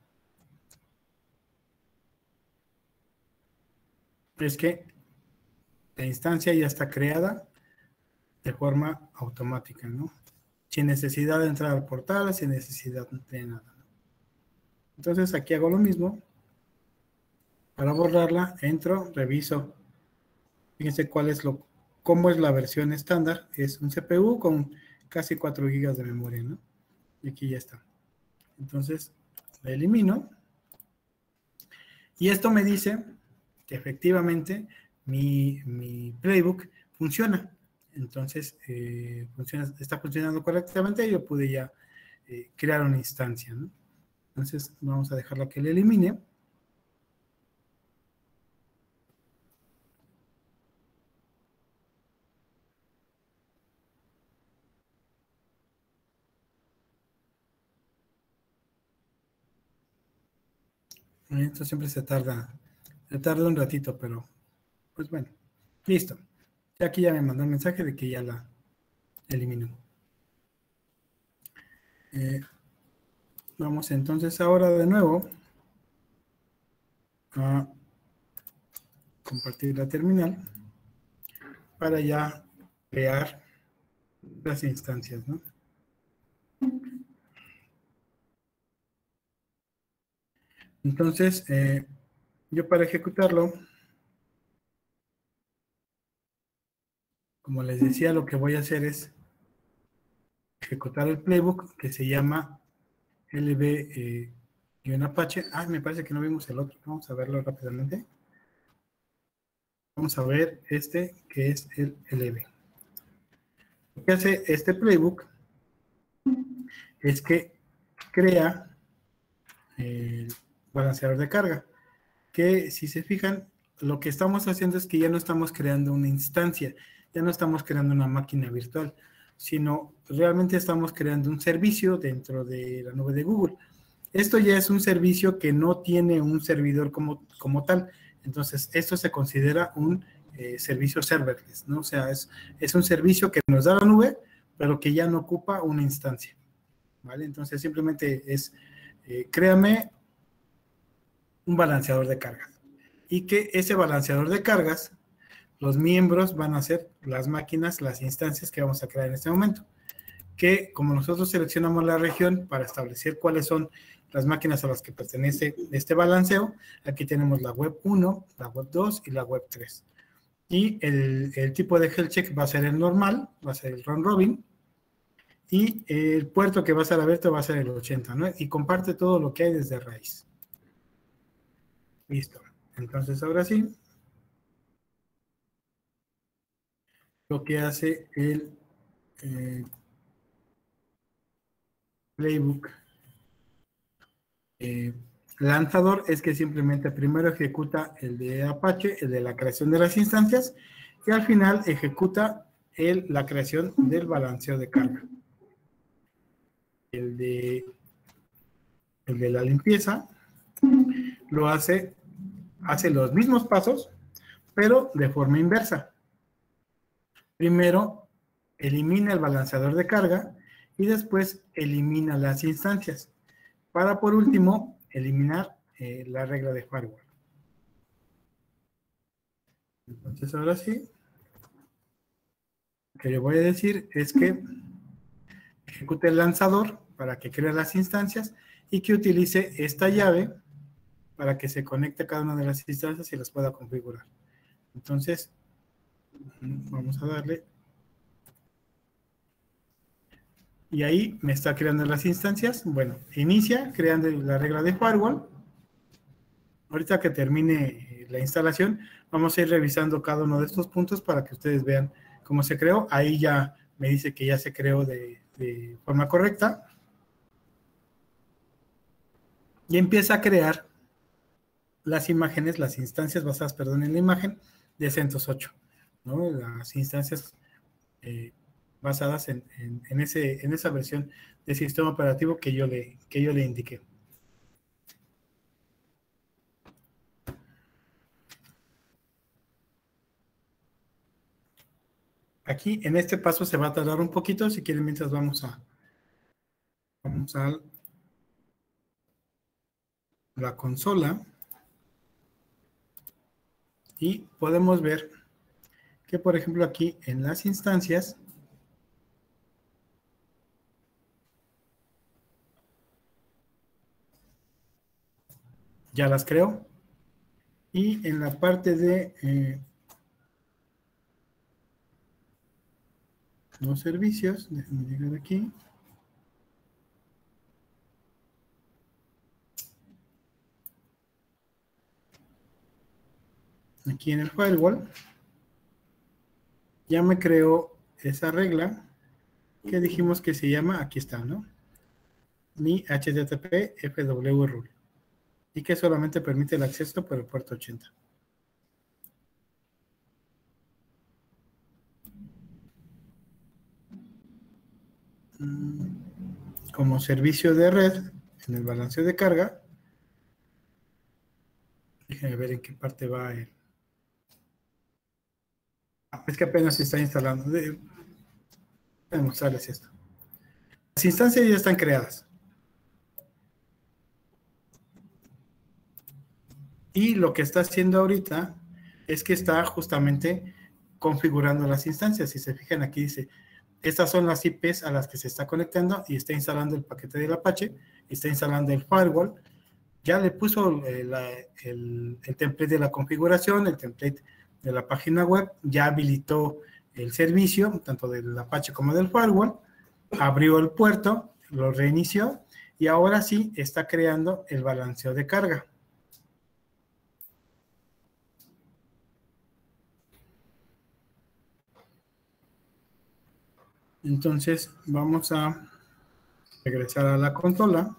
es que la instancia ya está creada de forma automática, ¿no? Sin necesidad de entrar al portal, sin necesidad de nada. Entonces aquí hago lo mismo. Para borrarla, entro, reviso. Fíjense cuál es lo, cómo es la versión estándar. Es un C P U con casi cuatro gigas de memoria, ¿no? Y aquí ya está. Entonces, la elimino. Y esto me dice que efectivamente mi, mi playbook funciona. Entonces, eh, funciona, está funcionando correctamente y yo pude ya eh, crear una instancia, ¿no? Entonces, vamos a dejarla que le elimine. Esto siempre se tarda, se tarda un ratito, pero pues bueno, listo. Ya aquí ya me mandó un mensaje de que ya la eliminó. Eh, vamos entonces ahora de nuevo a compartir la terminal para ya crear las instancias, ¿no? Entonces, eh, yo para ejecutarlo, como les decía, lo que voy a hacer es ejecutar el playbook que se llama lb-apache. Ah, me parece que no vimos el otro. Vamos a verlo rápidamente. Vamos a ver este que es el lb. Lo que hace este playbook es que crea el balanceador de carga. Que si se fijan, lo que estamos haciendo es que ya no estamos creando una instancia, ya no estamos creando una máquina virtual, sino realmente estamos creando un servicio dentro de la nube de Google. Esto ya es un servicio que no tiene un servidor como, como tal, entonces esto se considera un eh, servicio serverless, ¿no? O sea, es, es un servicio que nos da la nube, pero que ya no ocupa una instancia, ¿vale? Entonces simplemente es, eh, créame un balanceador de cargas. Y que ese balanceador de cargas, los miembros van a ser las máquinas, las instancias que vamos a crear en este momento. Que como nosotros seleccionamos la región para establecer cuáles son las máquinas a las que pertenece este balanceo, aquí tenemos la web uno, la web dos y la web tres. Y el, el tipo de health check va a ser el normal, va a ser el round robin. Y el puerto que va a ser abierto va a ser el ochenta, ¿no? Y comparte todo lo que hay desde raíz. Listo. Entonces, ahora sí, lo que hace el eh, playbook eh, lanzador es que simplemente primero ejecuta el de Apache, el de la creación de las instancias, y al final ejecuta el, la creación del balanceo de carga. El de, el de la limpieza lo hace, hace los mismos pasos, pero de forma inversa. Primero elimina el balanceador de carga y después elimina las instancias, para por último eliminar eh, la regla de firewall. Entonces ahora sí, lo que yo voy a decir es que ejecute el lanzador para que cree las instancias y que utilice esta llave para que se conecte a cada una de las instancias y las pueda configurar. Entonces, vamos a darle. Y ahí me está creando las instancias. Bueno, inicia creando la regla de firewall. Ahorita que termine la instalación, vamos a ir revisando cada uno de estos puntos para que ustedes vean cómo se creó. Ahí ya me dice que ya se creó de, de forma correcta. Y empieza a crear las imágenes, las instancias basadas, perdón, en la imagen de CentOS ocho, ¿no? Las instancias eh, basadas en, en, en, ese, en esa versión de sistema operativo que yo le, que yo le indiqué. Aquí, en este paso se va a tardar un poquito, si quieren, mientras vamos a, vamos a la consola y podemos ver que, por ejemplo, aquí en las instancias ya las creo, y en la parte de eh, los servicios, déjenme llegar aquí. Aquí en el firewall, ya me creó esa regla que dijimos que se llama, aquí está, ¿no? Mi H T T P F W rule. Y que solamente permite el acceso por el puerto ochenta. Como servicio de red, en el balanceo de carga, Déjenme ver en qué parte va el... Ah, es que apenas se está instalando. Voy a mostrarles esto. Las instancias ya están creadas. Y lo que está haciendo ahorita es que está justamente configurando las instancias. Si se fijan aquí dice, estas son las I Pes a las que se está conectando y está instalando el paquete del Apache, está instalando el firewall, ya le puso el, el, el template de la configuración, el template de la página web, ya habilitó el servicio, tanto del Apache como del firewall, abrió el puerto, lo reinició y ahora sí está creando el balanceo de carga. Entonces vamos a regresar a la consola.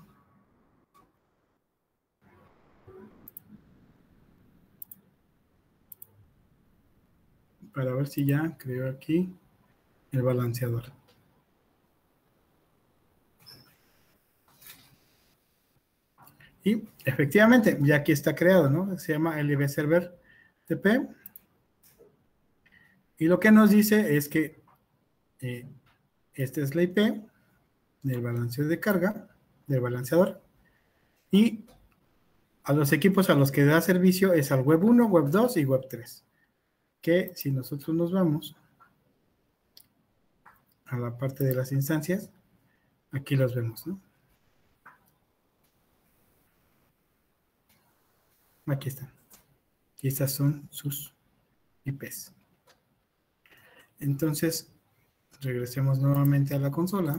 Para ver si ya creo aquí el balanceador. Y efectivamente, ya aquí está creado, ¿no? Se llama L V Server T P. Y lo que nos dice es que eh, esta es la I P del balanceo de carga, del balanceador. Y a los equipos a los que da servicio es al web uno, web dos y web tres. Que si nosotros nos vamos a la parte de las instancias, aquí los vemos, ¿no? Aquí están. Y estas son sus I Pes. Entonces, regresemos nuevamente a la consola.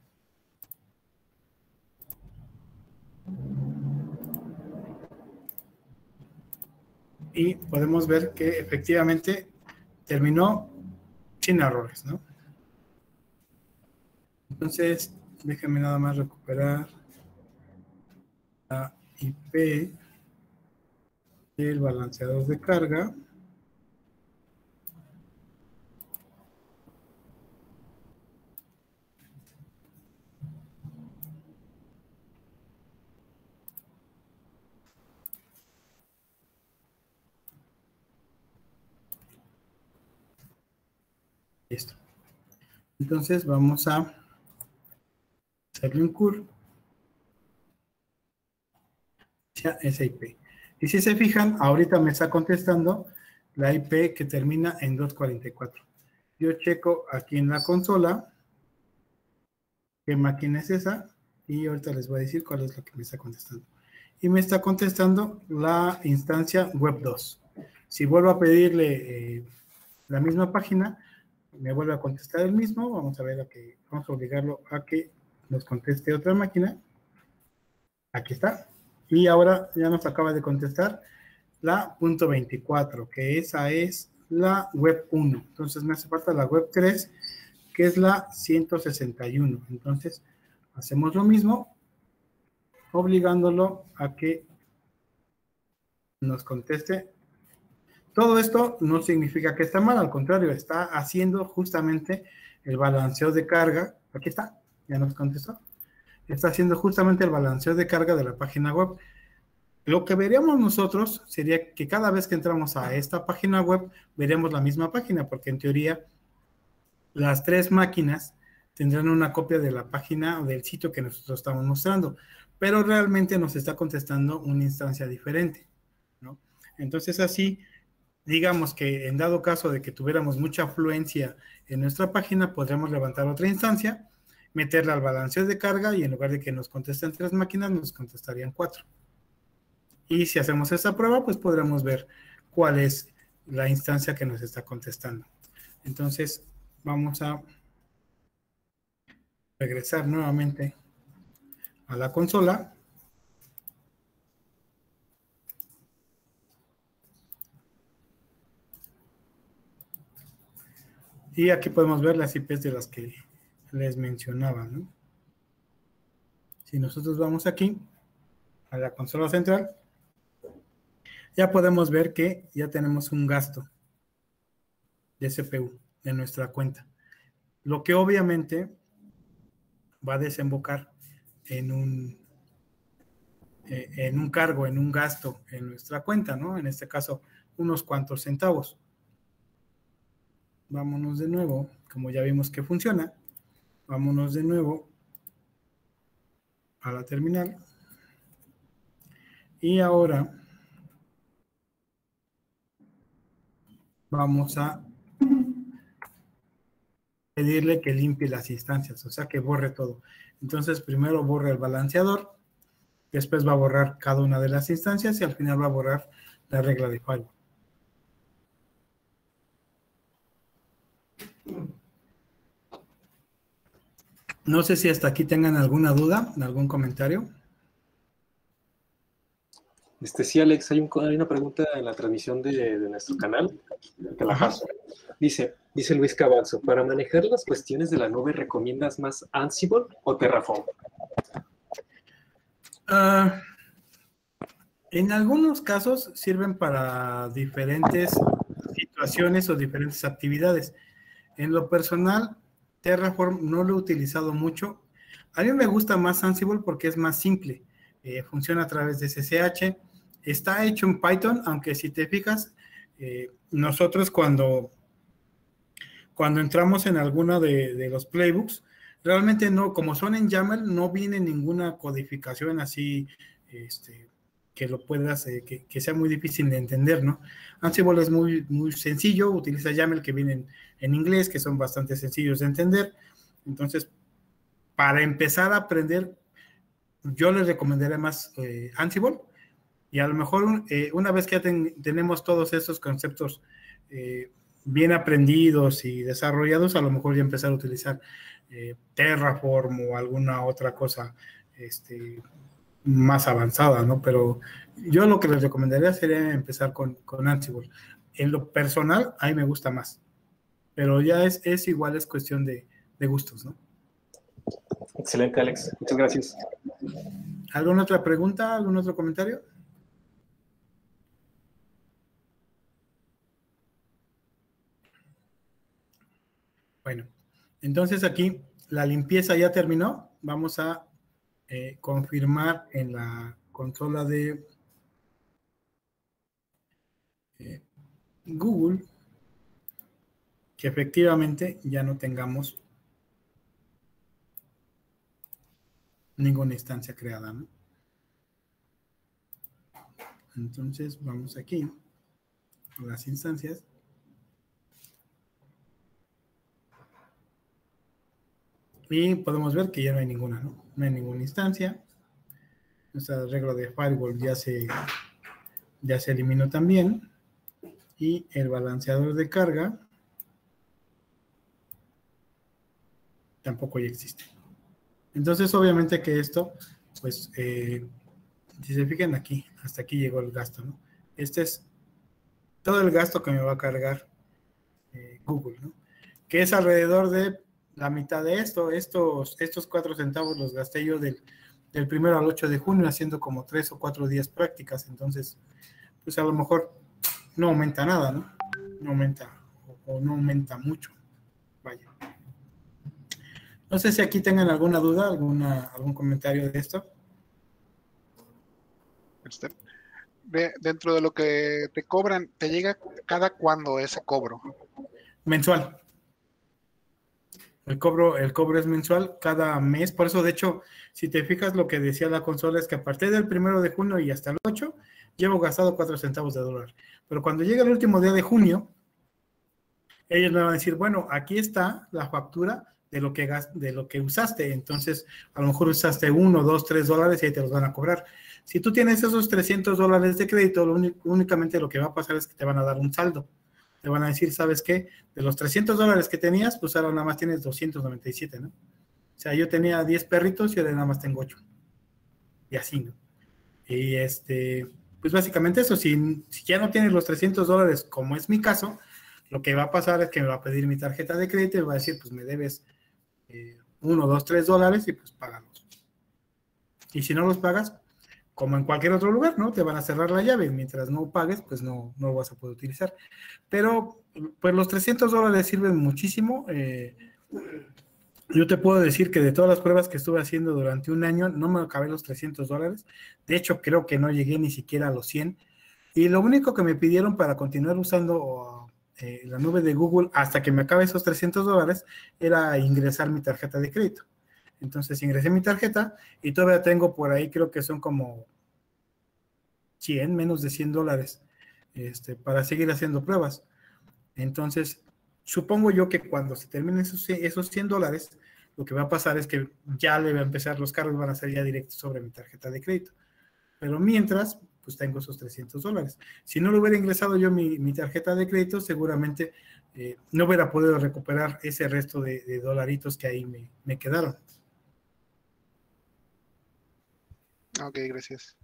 Y podemos ver que efectivamente terminó sin errores, ¿no? Entonces, déjenme nada más recuperar la I P del balanceador de carga. Listo. Entonces vamos a hacerle un curl hacia esa I P. Y si se fijan, ahorita me está contestando la I P que termina en doscientos cuarenta y cuatro. Yo checo aquí en la consola qué máquina es esa y ahorita les voy a decir cuál es la que me está contestando. Y me está contestando la instancia web dos. Si vuelvo a pedirle eh, la misma página, me vuelve a contestar el mismo. Vamos a ver a que vamos a obligarlo a que nos conteste otra máquina. Aquí está. Y ahora ya nos acaba de contestar la punto veinticuatro, que esa es la web uno. Entonces me hace falta la web tres, que es la ciento sesenta y uno. Entonces hacemos lo mismo, obligándolo a que nos conteste. Todo esto no significa que está mal, al contrario, está haciendo justamente el balanceo de carga. Aquí está, ya nos contestó. Está haciendo justamente el balanceo de carga de la página web. Lo que veríamos nosotros sería que cada vez que entramos a esta página web, veremos la misma página, porque en teoría las tres máquinas tendrán una copia de la página o del sitio que nosotros estamos mostrando, pero realmente nos está contestando una instancia diferente, ¿no? Entonces así, digamos que en dado caso de que tuviéramos mucha afluencia en nuestra página, podríamos levantar otra instancia, meterla al balanceo de carga y en lugar de que nos contesten tres máquinas, nos contestarían cuatro. Y si hacemos esta prueba, pues podremos ver cuál es la instancia que nos está contestando. Entonces, vamos a regresar nuevamente a la consola. Y aquí podemos ver las I Pes de las que les mencionaba, ¿no? Si nosotros vamos aquí a la consola central, ya podemos ver que ya tenemos un gasto de C P U de nuestra cuenta, lo que obviamente va a desembocar en un eh, en un cargo, en un gasto en nuestra cuenta, ¿no? En este caso, unos cuantos centavos. Vámonos de nuevo, como ya vimos que funciona, vámonos de nuevo a la terminal. Y ahora vamos a pedirle que limpie las instancias, o sea, que borre todo. Entonces, primero borra el balanceador, después va a borrar cada una de las instancias y al final va a borrar la regla de firewall. No sé si hasta aquí tengan alguna duda, algún comentario. Este, sí, Alex, hay, un, hay una pregunta en la transmisión de, de nuestro canal, que la paso. Dice, dice Luis Cabanzo, para manejar las cuestiones de la nube, ¿recomiendas más Ansible o Terraform? Uh, en algunos casos sirven para diferentes situaciones o diferentes actividades. En lo personal, Terraform no lo he utilizado mucho. A mí me gusta más Ansible porque es más simple. Eh, funciona a través de S S H. Está hecho en Python, aunque si te fijas, eh, nosotros cuando, cuando entramos en alguno de, de los playbooks, realmente no, como son en YAML, no viene ninguna codificación así este, que lo puedas, eh, que, que sea muy difícil de entender, ¿no? Ansible es muy, muy sencillo, utiliza YAML que vienen en inglés, que son bastante sencillos de entender. Entonces, para empezar a aprender, yo les recomendaría más eh, Ansible, y a lo mejor eh, una vez que ya ten, tenemos todos esos conceptos eh, bien aprendidos y desarrollados, a lo mejor ya empezar a utilizar eh, Terraform o alguna otra cosa este, más avanzada, ¿no? Pero yo lo que les recomendaría sería empezar con, con Ansible. En lo personal, a mí me gusta más, pero ya es, es igual, es cuestión de, de gustos, ¿no? Excelente, Alex. Muchas gracias. ¿Alguna otra pregunta? ¿Algún otro comentario? Bueno, entonces aquí la limpieza ya terminó. Vamos a eh, confirmar en la consola de eh, Google que efectivamente ya no tengamos ninguna instancia creada, ¿no? Entonces vamos aquí a las instancias. Y podemos ver que ya no hay ninguna, ¿no? No hay ninguna instancia. Nuestra regla de firewall ya se, ya se eliminó también. Y el balanceador de carga tampoco ya existe. Entonces, obviamente que esto, pues, eh, si se fijan aquí, hasta aquí llegó el gasto, ¿no? Este es todo el gasto que me va a cargar eh, Google, ¿no? Que es alrededor de la mitad de esto. Estos, estos cuatro centavos los gasté yo del, del primero al ocho de junio, haciendo como tres o cuatro días prácticas. Entonces, pues a lo mejor no aumenta nada, ¿no? No aumenta, o, o no aumenta mucho. Vaya. No sé si aquí tengan alguna duda, alguna, algún comentario de esto. Este, de, dentro de lo que te cobran, ¿te llega cada cuándo ese cobro? Mensual. El cobro, el cobro es mensual cada mes. Por eso, de hecho, si te fijas, lo que decía la consola es que a partir del primero de junio y hasta el ocho, llevo gastado cuatro centavos de dólar. Pero cuando llega el último día de junio, ellos me van a decir, bueno, aquí está la factura de lo que gast de lo que usaste. Entonces, a lo mejor usaste uno, dos, tres dólares y ahí te los van a cobrar. Si tú tienes esos trescientos dólares de crédito, lo únicamente lo que va a pasar es que te van a dar un saldo. Te van a decir, ¿sabes qué? De los trescientos dólares que tenías, pues ahora nada más tienes doscientos noventa y siete, ¿no? O sea, yo tenía diez perritos y ahora nada más tengo ocho. Y así, ¿no? Y este, pues básicamente eso, si, si ya no tienes los trescientos dólares, como es mi caso, lo que va a pasar es que me va a pedir mi tarjeta de crédito y me va a decir, pues me debes eh, uno, dos, tres dólares y pues págalos. Y si no los pagas, como en cualquier otro lugar, ¿no? Te van a cerrar la llave. Mientras no pagues, pues no, no lo vas a poder utilizar. Pero, pues los trescientos dólares sirven muchísimo. Eh, yo te puedo decir que de todas las pruebas que estuve haciendo durante un año, no me acabé los trescientos dólares. De hecho, creo que no llegué ni siquiera a los cien. Y lo único que me pidieron para continuar usando eh, la nube de Google hasta que me acabe esos trescientos dólares era ingresar mi tarjeta de crédito. Entonces ingresé mi tarjeta y todavía tengo por ahí, creo que son como cien, menos de cien dólares este, para seguir haciendo pruebas. Entonces, supongo yo que cuando se terminen esos, esos cien dólares, lo que va a pasar es que ya le va a empezar, los cargos van a ser ya directos sobre mi tarjeta de crédito. Pero mientras, pues tengo esos trescientos dólares. Si no lo hubiera ingresado yo mi, mi tarjeta de crédito, seguramente eh, no hubiera podido recuperar ese resto de, de dolaritos que ahí me, me quedaron. Ok, gracias.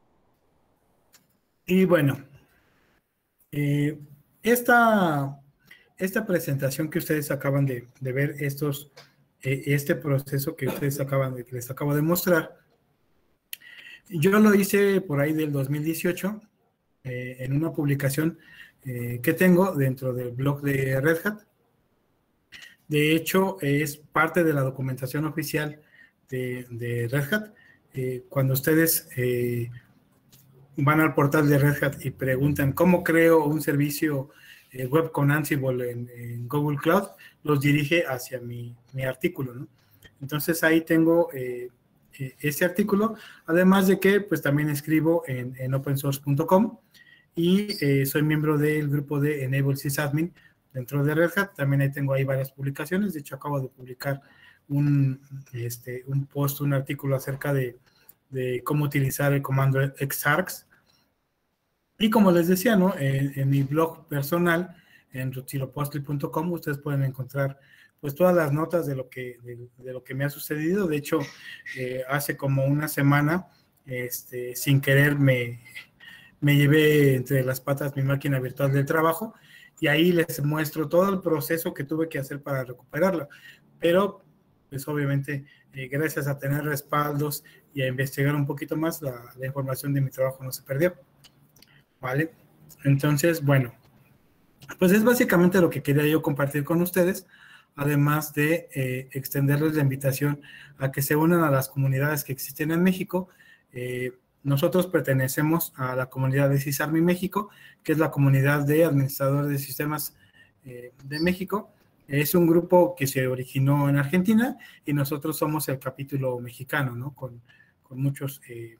Y bueno, eh, esta, esta presentación que ustedes acaban de, de ver, estos, eh, este proceso que ustedes acaban de, que les acabo de mostrar, yo lo hice por ahí del dos mil dieciocho eh, en una publicación eh, que tengo dentro del blog de Red Hat. De hecho, es parte de la documentación oficial de, de Red Hat. Eh, cuando ustedes eh, van al portal de Red Hat y preguntan cómo creo un servicio eh, web con Ansible en, en Google Cloud, los dirige hacia mi, mi artículo, ¿no? Entonces ahí tengo eh, ese artículo, además de que pues también escribo en, en open source punto com y eh, soy miembro del grupo de Enable Sysadmin dentro de Red Hat. También ahí tengo ahí varias publicaciones. De hecho, acabo de publicar un, este, un post, un artículo acerca de, de cómo utilizar el comando exarx. Y como les decía, ¿no? En, en mi blog personal, en rutiropostli punto com, ustedes pueden encontrar pues todas las notas de lo que, de, de lo que me ha sucedido. De hecho, eh, hace como una semana, este, sin querer, me, me llevé entre las patas mi máquina virtual del trabajo y ahí les muestro todo el proceso que tuve que hacer para recuperarla. Pero, pues obviamente, eh, gracias a tener respaldos y a investigar un poquito más, la, la información de mi trabajo no se perdió. ¿Vale? Entonces, bueno, pues es básicamente lo que quería yo compartir con ustedes, además de eh, extenderles la invitación a que se unan a las comunidades que existen en México. Eh, nosotros pertenecemos a la comunidad de Sysarmy México, que es la comunidad de administradores de sistemas eh, de México. Es un grupo que se originó en Argentina y nosotros somos el capítulo mexicano, ¿no? Con, con muchos eh,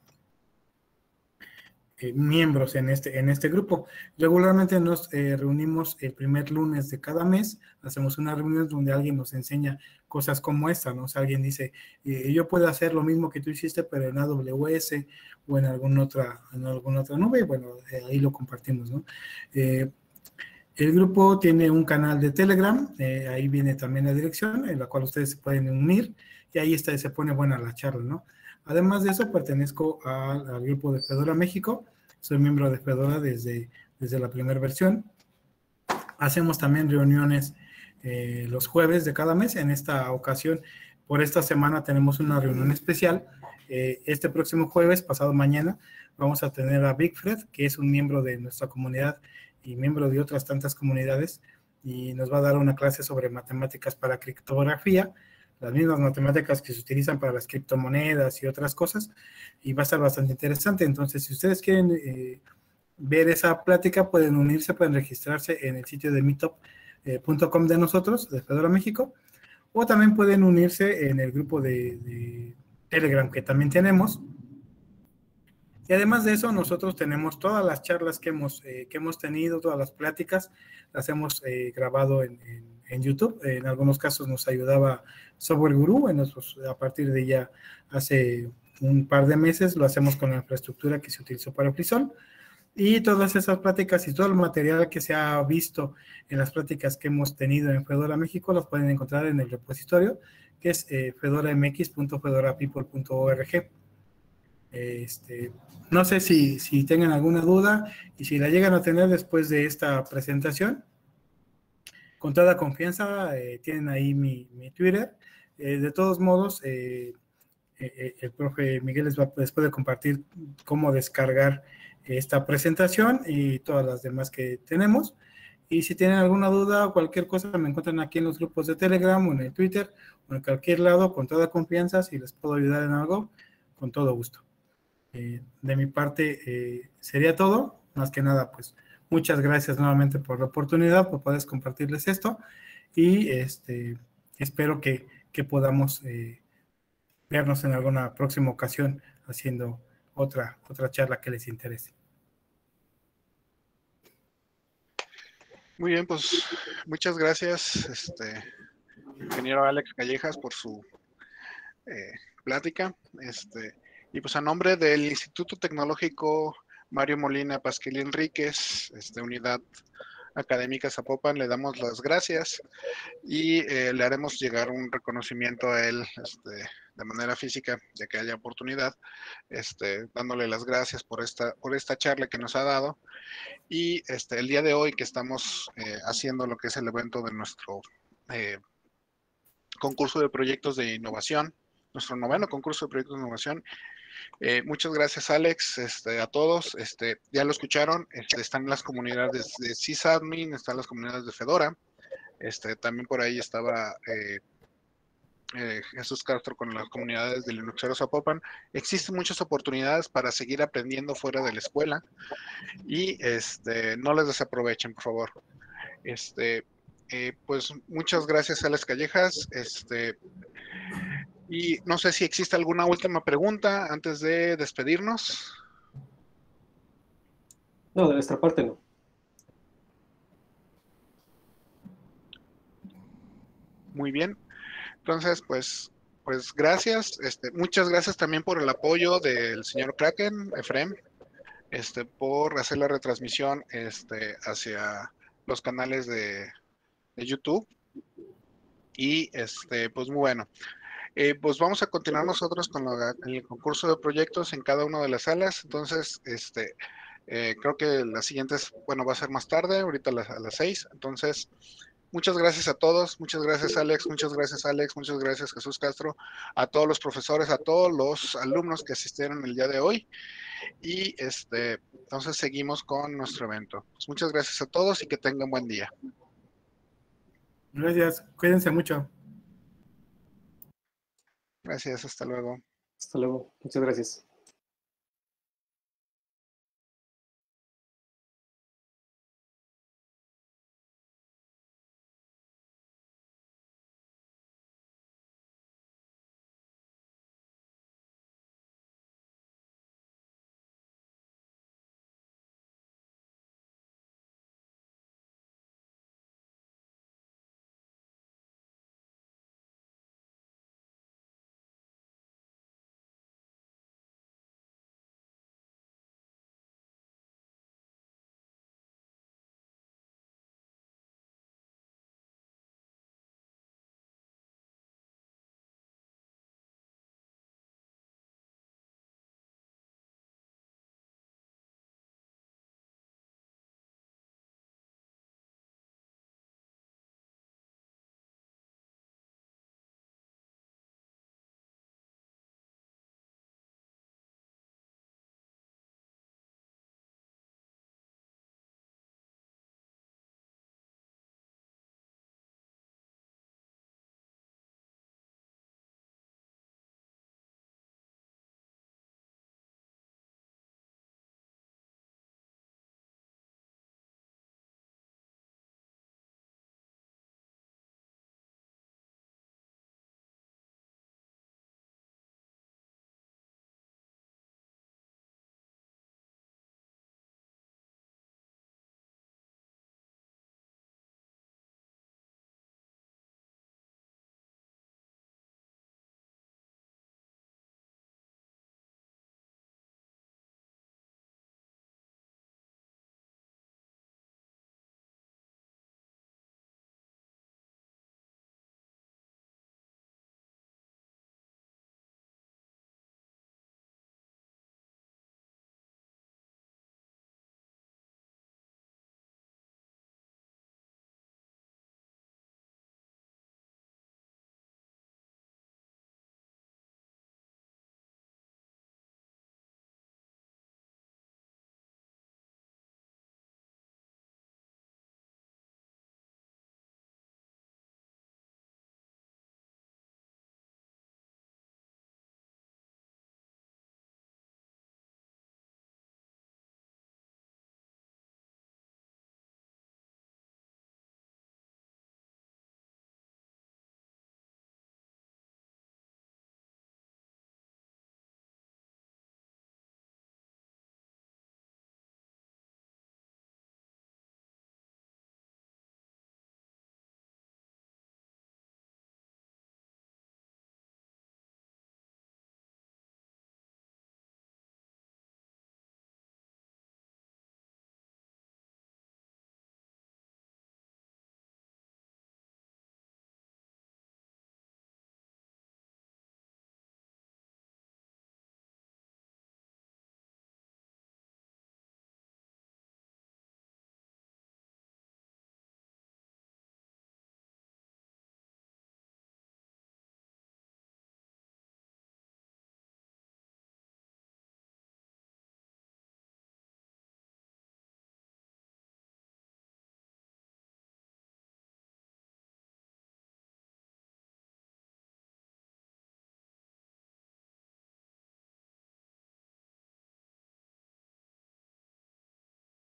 Eh, miembros en este, en este grupo. Regularmente nos eh, reunimos el primer lunes de cada mes, hacemos una reunión donde alguien nos enseña cosas como esta, ¿no? O sea, alguien dice, eh, yo puedo hacer lo mismo que tú hiciste, pero en A W S o en alguna otra, en alguna otra nube, y bueno, eh, ahí lo compartimos, ¿no? Eh, el grupo tiene un canal de Telegram, eh, ahí viene también la dirección, en la cual ustedes se pueden unir, y ahí está, se pone buena la charla, ¿no? Además de eso, pertenezco al, al grupo de Fedora México. Soy miembro de Fedora desde, desde la primera versión. Hacemos también reuniones eh, los jueves de cada mes. En esta ocasión, por esta semana, tenemos una reunión especial. Eh, este próximo jueves, pasado mañana, vamos a tener a Big Fred, que es un miembro de nuestra comunidad y miembro de otras tantas comunidades, y nos va a dar una clase sobre matemáticas para criptografía, las mismas matemáticas que se utilizan para las criptomonedas y otras cosas, y va a estar bastante interesante. Entonces, si ustedes quieren eh, ver esa plática, pueden unirse, pueden registrarse en el sitio de meetup punto com de nosotros, de Fedora México, o también pueden unirse en el grupo de, de Telegram que también tenemos. Y además de eso, nosotros tenemos todas las charlas que hemos, eh, que hemos tenido, todas las pláticas, las hemos eh, grabado en, en, en YouTube. En algunos casos nos ayudaba Software Guru, en otros, a partir de ya hace un par de meses lo hacemos con la infraestructura que se utilizó para Frisol. Y todas esas pláticas y todo el material que se ha visto en las pláticas que hemos tenido en Fedora México las pueden encontrar en el repositorio, que es eh, fedora m x punto fedora people punto org. Este, no sé si, si tengan alguna duda y si la llegan a tener después de esta presentación, con toda confianza, eh, tienen ahí mi, mi Twitter. Eh, de todos modos, eh, eh, el profe Miguel les, va, les puede compartir cómo descargar esta presentación y todas las demás que tenemos. Y si tienen alguna duda o cualquier cosa, me encuentran aquí en los grupos de Telegram o en el Twitter o en cualquier lado, con toda confianza. Si les puedo ayudar en algo, con todo gusto. Eh, de mi parte, eh, sería todo. Más que nada, pues, muchas gracias nuevamente por la oportunidad, por poder compartirles esto. Y este, espero que, que podamos eh, vernos en alguna próxima ocasión haciendo otra, otra charla que les interese. Muy bien, pues muchas gracias, este, ingeniero Alex Callejas, por su eh, plática. Este, y pues a nombre del Instituto Tecnológico Mario Molina Pasquel y Enríquez, este, Unidad Académica Zapopan, le damos las gracias y eh, le haremos llegar un reconocimiento a él este, de manera física, ya que haya oportunidad, este, dándole las gracias por esta, por esta charla que nos ha dado. Y este, el día de hoy que estamos eh, haciendo lo que es el evento de nuestro eh, concurso de proyectos de innovación, nuestro noveno concurso de proyectos de innovación. Eh, muchas gracias, Alex, este, a todos. Este, ya lo escucharon, este, están las comunidades de sysadmin, están las comunidades de Fedora. Este, también por ahí estaba eh, eh, Jesús Castro con las comunidades de Linuxeros Zapopan. Existen muchas oportunidades para seguir aprendiendo fuera de la escuela y este, no les desaprovechen, por favor. Este, eh, pues muchas gracias, Alex Callejas. Este, y no sé si existe alguna última pregunta antes de despedirnos. No, de nuestra parte no. Muy bien. Entonces, pues, pues gracias. Este, muchas gracias también por el apoyo del señor Kraken, Efrem, este, por hacer la retransmisión este, hacia los canales de, de YouTube. Y este, pues muy bueno. Eh, pues vamos a continuar nosotros con lo, el concurso de proyectos en cada una de las salas. Entonces, este, eh, creo que las siguientes, bueno, va a ser más tarde, ahorita a las, a las seis. Entonces, muchas gracias a todos, muchas gracias Alex, muchas gracias Alex, muchas gracias Jesús Castro, a todos los profesores, a todos los alumnos que asistieron el día de hoy. Y este, entonces seguimos con nuestro evento. Pues muchas gracias a todos y que tengan buen día. Gracias, cuídense mucho. Gracias, hasta luego. Hasta luego. Muchas gracias.